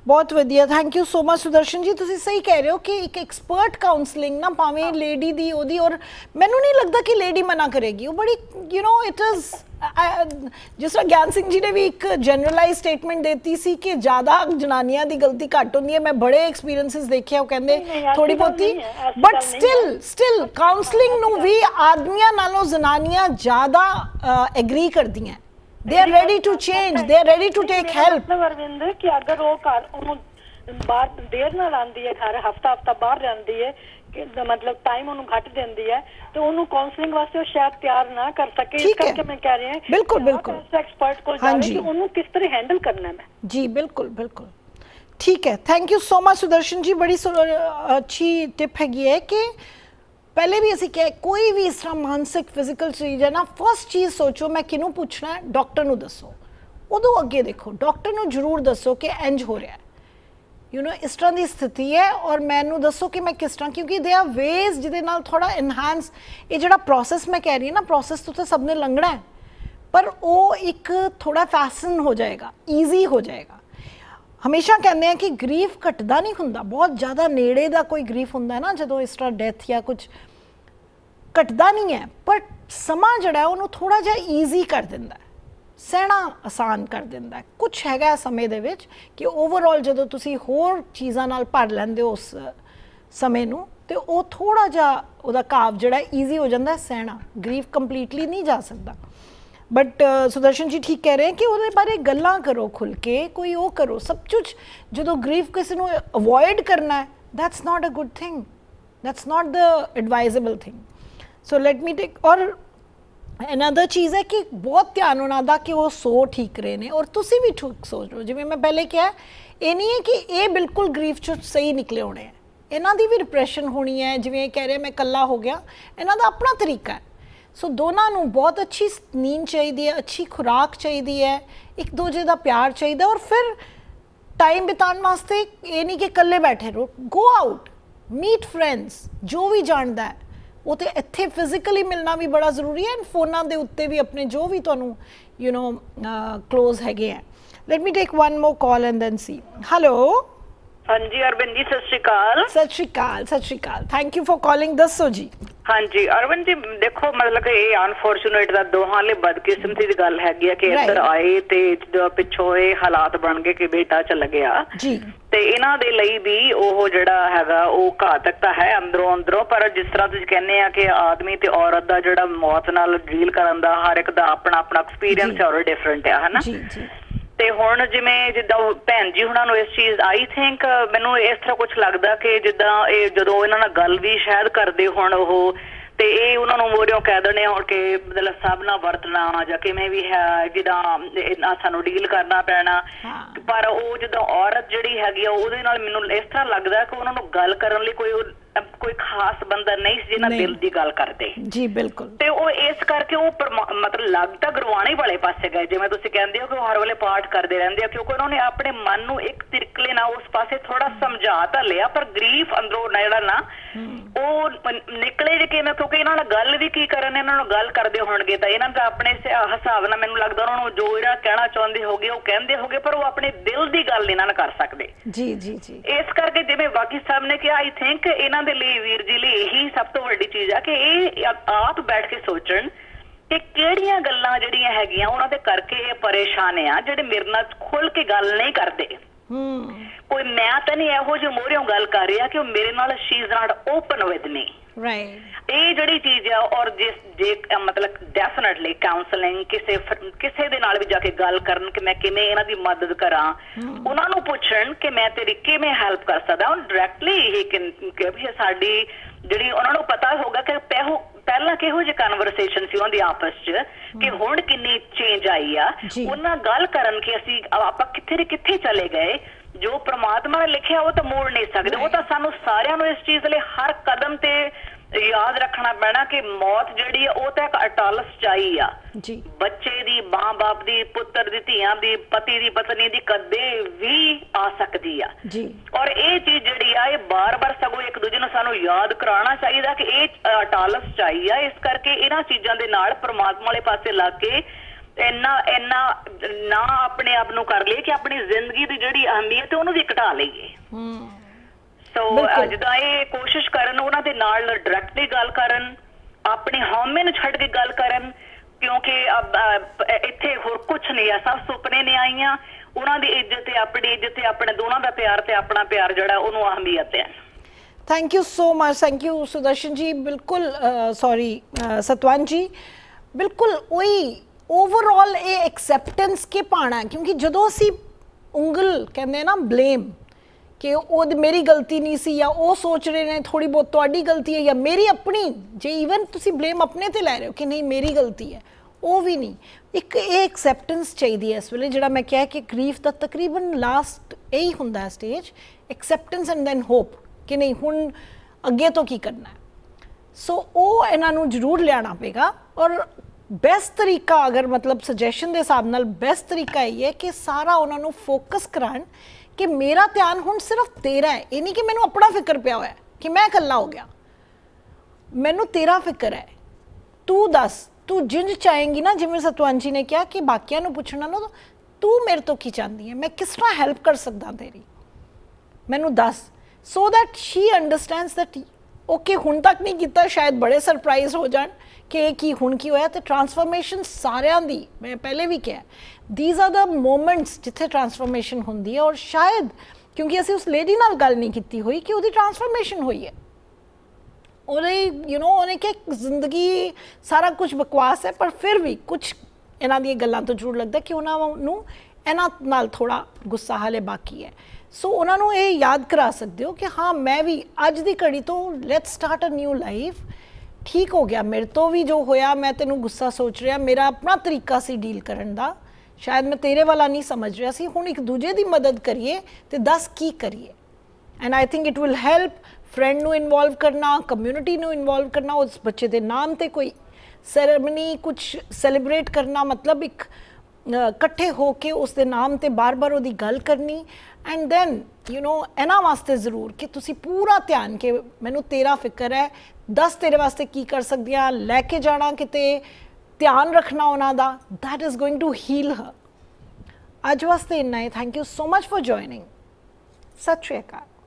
ਬਹੁਤ ਵਧੀਆ, thank you so much Sudarshan ji. ਤੁਸੀਂ ਸਹੀ ਕਹਿ ਰਹੇ ਹੋ ਕਿ ਇੱਕ ਐਕਸਪਰਟ ਕਾਉਂਸਲਿੰਗ ਨਾ ਭਾਵੇਂ ਲੇਡੀ ਦੀ ਉਹਦੀ, ਔਰ ਮੈਨੂੰ ਨਹੀਂ ਲੱਗਦਾ ਕਿ ਲੇਡੀ ਮਨਾ ਕਰੇਗੀ, ਉਹ ਬੜੀ ਯੂ نو ਇਟ ਇਜ਼, ਜਿਸ ਤਰ੍ਹਾਂ ਗਿਆਨ ਸਿੰਘ ਜੀ ਨੇ ਵੀ ਇੱਕ ਜਨਰਲਾਈਜ਼ ਸਟੇਟਮੈਂਟ ਦਿੱਤੀ ਸੀ ਕਿ ਜ਼ਿਆਦਾ ਜਨਾਨੀਆਂ ਦੀ ਗਲਤੀ ਘੱਟ ਹੁੰਦੀ ਹੈ। ਮੈਂ ਬੜੇ ਐਕਸਪੀਰੀਐਂਸਿਸ ਦੇਖਿਆ, ਉਹ ਕਹਿੰਦੇ ਥੋੜੀ ਬਹੁਤੀ, ਬਟ ਸਟਿਲ ਸਟਿਲ ਕਾਉਂਸਲਿੰਗ ਨੂੰ ਵੀ ਆਦਮੀਆਂ ਨਾਲੋਂ ਜ਼ਨਾਨੀਆਂ ਜ਼ਿਆਦਾ ਐਗਰੀ ਕਰਦੀਆਂ। they are ready to change, they are ready to take help। मतलब अरविंद कि अगर वो घर ਉਹਨੂੰ ਬਾਹਰ ਦੇਰ ਨਾਲ ਆਉਂਦੀ ਹੈ, ਘਰ ਹਫਤਾ ਹਫਤਾ ਬਾਹਰ ਰਹਿੰਦੀ ਹੈ, ਕਿ ਮਤਲਬ ਟਾਈਮ ਉਹਨੂੰ ਘੱਟ ਦਿੰਦੀ ਹੈ, ਤੇ ਉਹਨੂੰ ਕਾਉਂਸਲਿੰਗ ਵਾਸਤੇ ਉਹ ਸ਼ਾਇਦ ਤਿਆਰ ਨਾ ਕਰ ਸਕੇ। ਇਸ ਕਰਕੇ ਮੈਂ ਕਹਿ ਰਹੀ ਹਾਂ ਬਿਲਕੁਲ ਬਿਲकुल ਐਕਸਪਰਟ ਕੋਲ ਜਾਵੇ ਕਿ ਉਹਨੂੰ ਕਿਸ ਤਰ੍ਹਾਂ ਹੈਂਡਲ ਕਰਨਾ ਹੈ। ਜੀ ਬਿਲकुल ਬਿਲकुल ਠੀਕ ਹੈ, thank you so much Sudarshan ji. ਬੜੀ ਅੱਛੀ ਟਿਪ ਹੈਗੀ ਹੈ ਕਿ ਪਹਿਲੇ ਵੀ ਅਸੀਂ ਕਿ ਕੋਈ ਵੀ ਇਸ ਤਰ੍ਹਾਂ ਮਾਨਸਿਕ ਫਿਜ਼ੀਕਲ ਚੀਜ਼ ਹੈ ਨਾ, ਫਸਟ ਚੀਜ਼ ਸੋਚੋ ਮੈਂ ਕਿਹਨੂੰ ਪੁੱਛਣਾ ਹੈ, ਡਾਕਟਰ ਨੂੰ ਦੱਸੋ। ਉਦੋਂ ਅੱਗੇ ਦੇਖੋ, ਡਾਕਟਰ ਨੂੰ ਜ਼ਰੂਰ ਦੱਸੋ ਕਿ ਇੰਜ ਹੋ ਰਿਹਾ ਹੈ, ਯੂ نو ਇਸ ਤਰ੍ਹਾਂ ਦੀ ਸਥਿਤੀ ਹੈ, ਔਰ ਮੈਨੂੰ ਦੱਸੋ ਕਿ ਮੈਂ ਕਿਸ ਤਰ੍ਹਾਂ, ਕਿਉਂਕਿ ਦੇ ਆਰ ਵੇਜ਼ ਜਿਹਦੇ ਨਾਲ ਥੋੜਾ ਇਨਹਾਂਸ, ਇਹ ਜਿਹੜਾ ਪ੍ਰੋਸੈਸ ਮੈਂ ਕਹਿ ਰਹੀ ਹਾਂ ਨਾ, ਪ੍ਰੋਸੈਸ ਤੋਂ ਤਾਂ ਸਭ ਨੇ ਲੰਘਣਾ ਹੈ, ਪਰ ਉਹ ਇੱਕ ਥੋੜਾ ਫੈਸਨ ਹੋ ਜਾਏਗਾ, ਈਜ਼ੀ ਹੋ ਜਾਏਗਾ। ਹਮੇਸ਼ਾ ਕਹਿੰਦੇ ਆ ਕਿ ਗਰੀਫ ਘਟਦਾ ਨਹੀਂ ਹੁੰਦਾ, ਬਹੁਤ ਜ਼ਿਆਦਾ ਨੇੜੇ ਦਾ ਕੋਈ ਗਰੀਫ ਹੁੰਦਾ ਨਾ, ਜਦੋਂ ਇਸ ਤਰ੍ਹਾਂ ਡੈਥ ਜਾਂ ਕੁਝ, ਘਟਦਾ ਨਹੀਂ ਹੈ, ਪਰ ਸਮਾਂ ਜਿਹੜਾ ਉਹਨੂੰ ਥੋੜਾ ਜਿਹਾ ਈਜ਼ੀ ਕਰ ਦਿੰਦਾ, ਸਹਿਣਾ ਆਸਾਨ ਕਰ ਦਿੰਦਾ। ਕੁਛ ਹੈਗਾ ਸਮੇਂ ਦੇ ਵਿੱਚ ਕਿ ਓਵਰਆਲ ਜਦੋਂ ਤੁਸੀਂ ਹੋਰ ਚੀਜ਼ਾਂ ਨਾਲ ਭਰ ਲੈਂਦੇ ਹੋ ਉਸ ਸਮੇਂ ਨੂੰ, ਤੇ ਉਹ ਥੋੜਾ ਜਿਹਾ ਉਹਦਾ ਕਾਵ ਜਿਹੜਾ ਈਜ਼ੀ ਹੋ ਜਾਂਦਾ ਸਹਿਣਾ। ਗਰੀਫ ਕੰਪਲੀਟਲੀ ਨਹੀਂ ਜਾ ਸਕਦਾ, ਬਟ ਸੁਦਰਸ਼ਨ ਜੀ ਠੀਕ ਕਹਿ ਰਹੇ ਕਿ ਉਹਦੇ ਬਾਰੇ ਗੱਲਾਂ ਕਰੋ ਖੁੱਲ ਕੇ, ਕੋਈ ਉਹ ਕਰੋ ਸਭ ਕੁਛ। ਜਦੋਂ ਗਰੀਫ ਕਿਸੇ ਨੂੰ ਅਵੋਇਡ ਕਰਨਾ ਹੈ, that's not a good thing, that's not the advisable thing. So let me take, ਔਰ ਅਨਦਰ ਚੀਜ਼ ਹੈ ਕਿ ਬਹੁਤ ਧਿਆਨ ਉਹਨਾਂ ਦਾ ਕਿ ਉਹ ਸੋ ਠੀਕ ਰਹੇ ਨੇ, ਔਰ ਤੁਸੀਂ ਵੀ ਠੀਕ ਸੋਚ ਲਓ। ਜਿਵੇਂ ਮੈਂ ਪਹਿਲੇ ਕਿਹਾ, ਇਹ ਨਹੀਂ ਹੈ ਕਿ ਇਹ ਬਿਲਕੁਲ ਗਰੀਫ 'ਚੋਂ ਸਹੀ ਨਿਕਲੇ ਹੋਣੇ ਹੈ, ਇਹਨਾਂ ਦੀ ਵੀ ਡਿਪਰੈਸ਼ਨ ਹੋਣੀ ਹੈ। ਜਿਵੇਂ ਇਹ ਕਹਿ ਰਹੇ ਮੈਂ ਇਕੱਲਾ ਹੋ ਗਿਆ, ਇਹਨਾਂ ਦਾ ਆਪਣਾ ਤਰੀਕਾ ਹੈ। ਸੋ ਦੋਨਾਂ ਨੂੰ ਬਹੁਤ ਅੱਛੀ ਨੀਂਦ ਚਾਹੀਦੀ ਹੈ, ਅੱਛੀ ਖੁਰਾਕ ਚਾਹੀਦੀ ਹੈ, ਇੱਕ ਦੂਜੇ ਦਾ ਪਿਆਰ ਚਾਹੀਦਾ, ਔਰ ਫਿਰ ਟਾਈਮ ਬਿਤਾਉਣ ਵਾਸਤੇ ਇਹ ਨਹੀਂ ਕਿ ਇਕੱਲੇ ਬੈਠੇ ਰਹੋ, ਗੋ ਆਊਟ, ਮੀਟ ਫਰੈਂਡਸ। ਜੋ ਵੀ ਜਾਣਦਾ ਹੈ ਉਹ ਤੇ ਇੱਥੇ ਫਿਜ਼ੀਕਲੀ ਮਿਲਣਾ ਵੀ ਬੜਾ ਜ਼ਰੂਰੀ ਹੈ, ਫੋਨਾਂ ਦੇ ਉੱਤੇ ਵੀ ਆਪਣੇ ਜੋ ਵੀ ਤੁਹਾਨੂੰ ਯੂ نو ਕਲੋਜ਼ ਹੈਗੇ ਹੈ। Let me take one more call and then see. Hello, ਹਾਂਜੀ ਅਰਵਿੰਦ ਜੀ, ਸਤਿ ਸ਼੍ਰੀ ਅਕਾਲ। ਸਤਿ ਸ਼੍ਰੀ ਅਕਾਲ, ਸਤਿ ਸ਼੍ਰੀ ਅਕਾਲ, ਥੈਂਕ ਯੂ ਫॉर ਕਾਲਿੰਗ। ਦੱਸੋ ਜੀ। ਹਾਂਜੀ ਅਰਵਿੰਦ ਜੀ, ਦੇਖੋ ਮਤਲਬ ਕਿ ਇਹ ਅਨਫੋਰਚੂਨੇਟ ਦਾ ਦੋਹਾਂ ਲਈ ਬਦਕਿਸਮਤੀ ਦੀ ਗੱਲ ਹੈਗੀ ਆ ਕਿ ਇੱਧਰ ਆਏ ਤੇ ਪਿੱਛੋਂ ਇਹ ਹਾਲਾਤ ਬਣ ਗਏ ਕਿ ਬੇਟਾ ਚਲਾ ਗਿਆ ਜੀ, ਤੇ ਇਹਨਾਂ ਦੇ ਲਈ ਵੀ ਉਹ ਜਿਹੜਾ ਹੈਗਾ ਉਹ ਘਾਤਕ ਤਾਂ ਹੈ ਅੰਦਰੋਂ ਅੰਦਰੋਂ। ਪਰ ਜਿਸ ਤਰ੍ਹਾਂ ਤੁਸੀਂ ਕਹਿੰਦੇ ਆ ਕਿ ਆਦਮੀ ਤੇ ਔਰਤ ਦਾ ਜਿਹੜਾ ਮੌਤ ਨਾਲ ਡੀਲ ਕਰਨ ਦਾ ਹਰ ਇੱਕ ਦਾ ਆਪਣਾ ਆਪਣਾ ਐਕਸਪੀਰੀਅੰਸ ਔਰ ਡਿਫਰੈਂਟ ਆ, ਹਨਾ। ਤੇ ਹੁਣ ਜਿਵੇਂ ਜਿੱਦਾਂ ਭੈਣ ਜੀ ਹੁਣਾਂ ਨੂੰ ਇਸ ਚੀਜ਼, ਆਈ ਥਿੰਕ ਮੈਨੂੰ ਇਸ ਤਰ੍ਹਾਂ ਕੁਛ ਲੱਗਦਾ ਕਿ ਜਿੱਦਾਂ ਇਹ ਜਦੋਂ ਇਹਨਾਂ ਨਾਲ ਗੱਲ ਵੀ ਸ਼ਾਇਦ ਕਰਦੇ ਹੁਣ ਉਹ, ਤੇ ਇਹ ਉਹਨਾਂ ਨੂੰ ਮੋਰਿਓਂ ਕਹਿ ਦੇਣੇ ਹੁਣ ਕਿ ਮਤਲਬ ਸਭ ਨਾਲ ਵਰਤਣਾ ਜਾਂ ਕਿਵੇਂ ਵੀ ਹੈ, ਜਿੱਦਾਂ ਸਾਨੂੰ ਡੀਲ ਕਰਨਾ ਪੈਣਾ। ਪਰ ਉਹ ਜਿੱਦਾਂ ਔਰਤ ਜਿਹੜੀ ਹੈਗੀ ਆ ਉਹਦੇ ਨਾਲ ਮੈਨੂੰ ਇਸ ਤਰ੍ਹਾਂ ਲੱਗਦਾ ਕਿ ਉਹਨਾਂ ਨੂੰ ਗੱਲ ਕਰਨ ਲਈ ਕੋਈ ਕੋਈ ਖਾਸ ਬੰਦਾ ਨਹੀਂ ਸੀ ਜਿਹਨਾਂ ਦਿਲ ਦੀ ਗੱਲ ਕਰਦੇ। ਜੀ ਬਿਲਕੁਲ। ਤੇ ਉਹ ਇਸ ਕਰਕੇ ਉਹ ਮਤਲਬ ਲੱਗ ਤਾਂ ਗੁਰਬਾਣੀ ਵਾਲੇ ਪਾਸੇ ਗਏ, ਜਿਵੇਂ ਤੁਸੀਂ ਕਹਿੰਦੇ ਹੋ ਕਿ ਉਹ ਹਰ ਵੇਲੇ ਪਾਠ ਕਰਦੇ ਰਹਿੰਦੇ ਆ, ਕਿਉਂਕਿ ਉਹਨਾਂ ਨੇ ਆਪਣੇ ਮਨ ਨੂੰ ਇੱਕ ਤਰੀਕੇ ਨਾਲ ਉਸ ਪਾਸੇ ਥੋੜਾ ਸਮਝਾ ਤਾਂ ਲਿਆ, ਪਰ ਗਰੀਫ ਅੰਦਰੋਂ ਜਿਹੜਾ ਨਾ ਉਹ ਨਿਕਲੇ ਜੇ ਕਿਵੇਂ, ਕਿਉਂਕਿ ਇਹਨਾਂ ਨਾਲ ਗੱਲ ਵੀ ਕੀ ਕਰਨ, ਇਹਨਾਂ ਨੂੰ ਗੱਲ ਕਰਦੇ ਹੋਣਗੇ ਤਾਂ ਇਹਨਾਂ ਦਾ ਆਪਣੇ ਹਿਸਾਬ ਨਾਲ ਮੈਨੂੰ ਲੱਗਦਾ ਉਹਨਾਂ ਨੂੰ ਜੋ ਜਿਹੜਾ ਕਹਿਣਾ ਚਾਹੁੰਦੇ ਹੋਗੇ ਉਹ ਕਹਿੰਦੇ ਹੋਗੇ, ਪਰ ਉਹ ਆਪਣੇ ਦਿਲ ਦੀ ਗੱਲ ਇਹਨਾਂ ਨਾਲ ਕਰ ਸਕਦੇ। ਜੀ ਜੀ ਜੀ। ਇਸ ਕਰਕੇ ਜਿਵੇਂ ਬਾਕੀ ਸਾਹਿਬ ਨੇ ਕਿਹਾ, ਆਈ ਥਿੰਕ ਇਹਨਾਂ ਦੇ ਲਈ ਵੀਰ ਜੀ ਲਈ ਇਹੀ ਸਭ ਤੋਂ ਵੱਡੀ ਚੀਜ਼ ਆ ਕਿ ਇਹ ਆਪ ਬੈਠ ਕੇ ਸੋਚਣ ਕਿ ਕਿਹੜੀਆਂ ਗੱਲਾਂ ਜਿਹੜੀਆਂ ਹੈਗੀਆਂ ਉਹਨਾਂ ਦੇ ਕਰਕੇ ਇਹ ਪਰੇਸ਼ਾਨ ਆ, ਜਿਹੜੇ ਮੇਰੇ ਨਾਲ ਖੁੱਲ ਕੇ ਗੱਲ ਨਹੀਂ ਕਰਦੇ। ਕੋਈ ਮੈਂ ਤਾਂ ਨਹੀਂ ਇਹੋ ਜਿਹੀ ਮੋਹਰਿਓਂ ਗੱਲ ਕਰ ਰਿਹਾ ਕਿ ਉਹ ਮੇਰੇ ਨਾਲ she is not open with me, right. ਇਹ ਜਿਹੜੀ ਚੀਜ਼ ਆ, ਔਰ ਜਿਸ ਜੇ ਮਤਲਬ ਡੈਫੀਨਿਟਲੀ ਕਾਉਂਸਲਿੰਗ ਕਿਸੇ ਕਿਸੇ ਦੇ ਨਾਲ ਵੀ ਜਾ ਕੇ ਗੱਲ ਕਰਨ ਕਿ ਮੈਂ ਕਿਵੇਂ ਇਹਨਾਂ ਦੀ ਮਦਦ ਕਰਾਂ, ਉਹਨਾਂ ਨੂੰ ਪੁੱਛਣ ਕਿ ਮੈਂ ਤੇਰੀ ਕਿਵੇਂ ਹੈਲਪ ਕਰ ਸਕਦਾ। ਡਾਇਰੈਕਟਲੀ ਇਹ ਕਿ ਸਾਡੀ ਜਿਹੜੀ ਉਹਨਾਂ ਨੂੰ ਪਤਾ ਹੋਗਾ ਕਿ ਪਹਿੋ ਪਹਿਲਾਂ ਕਿਹੋ ਜਿਹੀ ਕਨਵਰਸੇਸ਼ਨ ਸੀ ਉਹਦੀ ਆਪਸ ਚ, ਕਿ ਹੁਣ ਕਿੰਨੀ ਚੇਂਜ ਆਈ ਆ। ਉਹਨਾਂ ਗੱਲ ਕਰਨ ਕਿ ਅਸੀਂ ਆਪਾਂ ਕਿੱਥੇ ਦੇ ਕਿੱਥੇ ਚਲੇ ਗਏ, ਜੋ ਪ੍ਰਮਾਤਮਾ ਨੇ ਲਿਖਿਆ ਉਹ ਤਾਂ ਮੋੜ ਨਹੀਂ ਸਕਦੇ। ਉਹ ਤਾਂ ਸਾਨੂੰ ਸਾਰਿਆਂ ਨੂੰ ਇਸ ਚੀਜ਼ ਲਈ ਹਰ ਕਦਮ ਤੇ ਯਾਦ ਰੱਖਣਾ ਪੈਣਾ ਕਿ ਮੌਤ ਜਿਹੜੀ ਆ ਉਹ ਤਾਂ ਇੱਕ ਅਟਲ ਸਚਾਈ ਆ, ਬੱਚੇ ਦੀ, ਮਾਂ ਬਾਪ ਦੀ, ਪੁੱਤਰ ਦੀ, ਧੀਆਂ ਦੀ, ਪਤੀ ਦੀ, ਪਤਨੀ ਦੀ ਕਦੇ ਵੀ ਆ ਸਕਦੀ ਆ। ਔਰ ਇਹ ਚੀਜ਼ ਜਿਹੜੀ ਆ ਇਹ ਬਾਰ-ਬਾਰ ਸਗੋਂ ਇੱਕ ਦੂਜੇ ਨੂੰ ਸਾਨੂੰ ਯਾਦ ਕਰਾਉਣਾ ਚਾਹੀਦਾ ਕਿ ਇਹ ਅਟਲ ਸਚਾਈ ਆ। ਇਸ ਕਰਕੇ ਇਹਨਾਂ ਚੀਜ਼ਾਂ ਦੇ ਨਾਲ ਪਰਮਾਤਮਾ ਵਾਲੇ ਪਾਸੇ ਲੱਗ ਕੇ ਇੰਨਾ ਇੰਨਾ ਨਾ ਆਪਣੇ ਆਪ ਨੂੰ ਕਰ ਲਈਏ ਕਿ ਆਪਣੀ ਜ਼ਿੰਦਗੀ ਦੀ ਜਿਹੜੀ ਅਹਿਮੀਅਤ ਹੈ ਉਹਨੂੰ ਵੀ ਘਟਾ ਲਈਏ। ਸੋ ਜਿੱਦਾਂ ਇਹ ਕੋਸ਼ਿਸ਼ ਕਰਨ ਉਹਨਾਂ ਦੇ ਨਾਲ ਡਾਇਰੈਕਟਲੀ ਗੱਲ ਕਰਨ, ਆਪਣੇ ਹਉਮੈ ਨੂੰ ਛੱਡ ਕੇ ਗੱਲ ਕਰਨ, ਕਿਉਂਕਿ ਇੱਥੇ ਹੋਰ ਕੁਛ ਨਹੀਂ ਹੈ, ਸਭ ਸੁਪਨੇ ਨੇ ਆਈਆਂ। ਉਹਨਾਂ ਦੀ ਇੱਜ਼ਤ ਤੇ ਆਪਣੀ ਇੱਜ਼ਤ ਤੇ ਆਪਣੇ ਦੋਨਾਂ ਦਾ ਪਿਆਰ ਤੇ ਆਪਣਾ ਪਿਆਰ ਜਿਹੜਾ ਉਹਨੂੰ ਅਹਿਮੀਅਤ ਹੈ। Thank you so much, thank you Sudarshan ji. बिल्कुल सॉरी सतवान जी, बिल्कुल वही ओवरऑल ये एक्सैप्टेंस के पाना, क्योंकि जदों असी उंगल कहते हैं ना ब्लेम कि वो मेरी गलती नहीं सी, या वो सोच रहे हैं थोड़ी बहुत तुहाडी गलती है या मेरी अपनी, जे ईवन तुसी ब्लेम अपने ते लै रहे हो कि नहीं मेरी गलती है, वो भी नहीं। एक ये एक्सैप्टेंस चाहिए इस वेले, जिहड़ा मैं कहा कि ग्रीफ का तकरीबन लास्ट यही हुंदा है stage, acceptance and then hope कि नहीं हुण अगे तो की करना है। सो वो इन्हों जरूर लिया पेगा। और बेस्ट तरीका अगर मतलब सजैशन के हिसाब नाल बेस्ट तरीका यही है कि सारा उन्होंने फोकस करान कि मेरा ध्यान हुण सिर्फ तेरा है, ये नहीं कि मैनू अपना फिक्र पिया हुआ है कि मैं कल्ला हो गया, मैनू तेरा फिक्र है। तू दस, तू जिंज चाहेंगी ना, जिवें सतवान जी ने कहा कि बाकियां नू पुछना ना, तो तू मेरे तो की चाहती है, मैं किस तरह हेल्प कर सकदा तेरी, मैनू दस। So that she understands that okay हुण तक नहीं किया, शायद बड़े सरप्राइज हो जान कि की हुण की होया। तो ट्रांसफॉर्मेशन सारियां दी, मैं पहले भी कहा, दीज आर द मोमेंट्स जिथे ट्रांसफॉर्मेशन होंदी है। और शायद क्योंकि असी उस लेडी नाल गल नहीं की हुई कि उहदी ट्रांसफॉर्मेशन हुई है, उहने यू नो उन्हें कि जिंदगी सारा कुछ बकवास है, पर फिर भी कुछ इन्हां दी गल्लां तो जरूर लगता कि उन्होंने इन्हां नाल थोड़ा गुस्सा हाले बाकी है। सो उन्होंने ये याद करा सकते हो कि हाँ मैं भी अज की घड़ी तो let's start a new life, ठीक हो गया मेरे तो भी जो होया, मैं तेनू गुस्सा सोच रहा, मेरा अपना तरीका सी डील करन दा, शायद मैं तेरे वाला नहीं समझ रहा सी, हुण एक दूजे की मदद करिए तो दस की करिए। And I think it will help friend नू इनवॉल्व करना, कम्यूनिटी नू इनवॉल्व करना, उस बच्चे के नाम ते कोई सैरेमनी कुछ सैलीब्रेट करना, मतलब एक इकट्ठे होके उसके नाम ते बार बार उसकी गल करनी। एंड दैन यू नो इन्हां वास्ते जरूर कि तुसी पूरा ध्यान कि मैनू तेरा फिक्र है, दस तेरे वास्ते की कर सकदी हां, लैके जाना किते, ध्यान रखना उन्हां दा, that is going to heal her. अज वास्ते इन्ना ही। Thank you so much for joining. सत श्री अकाल।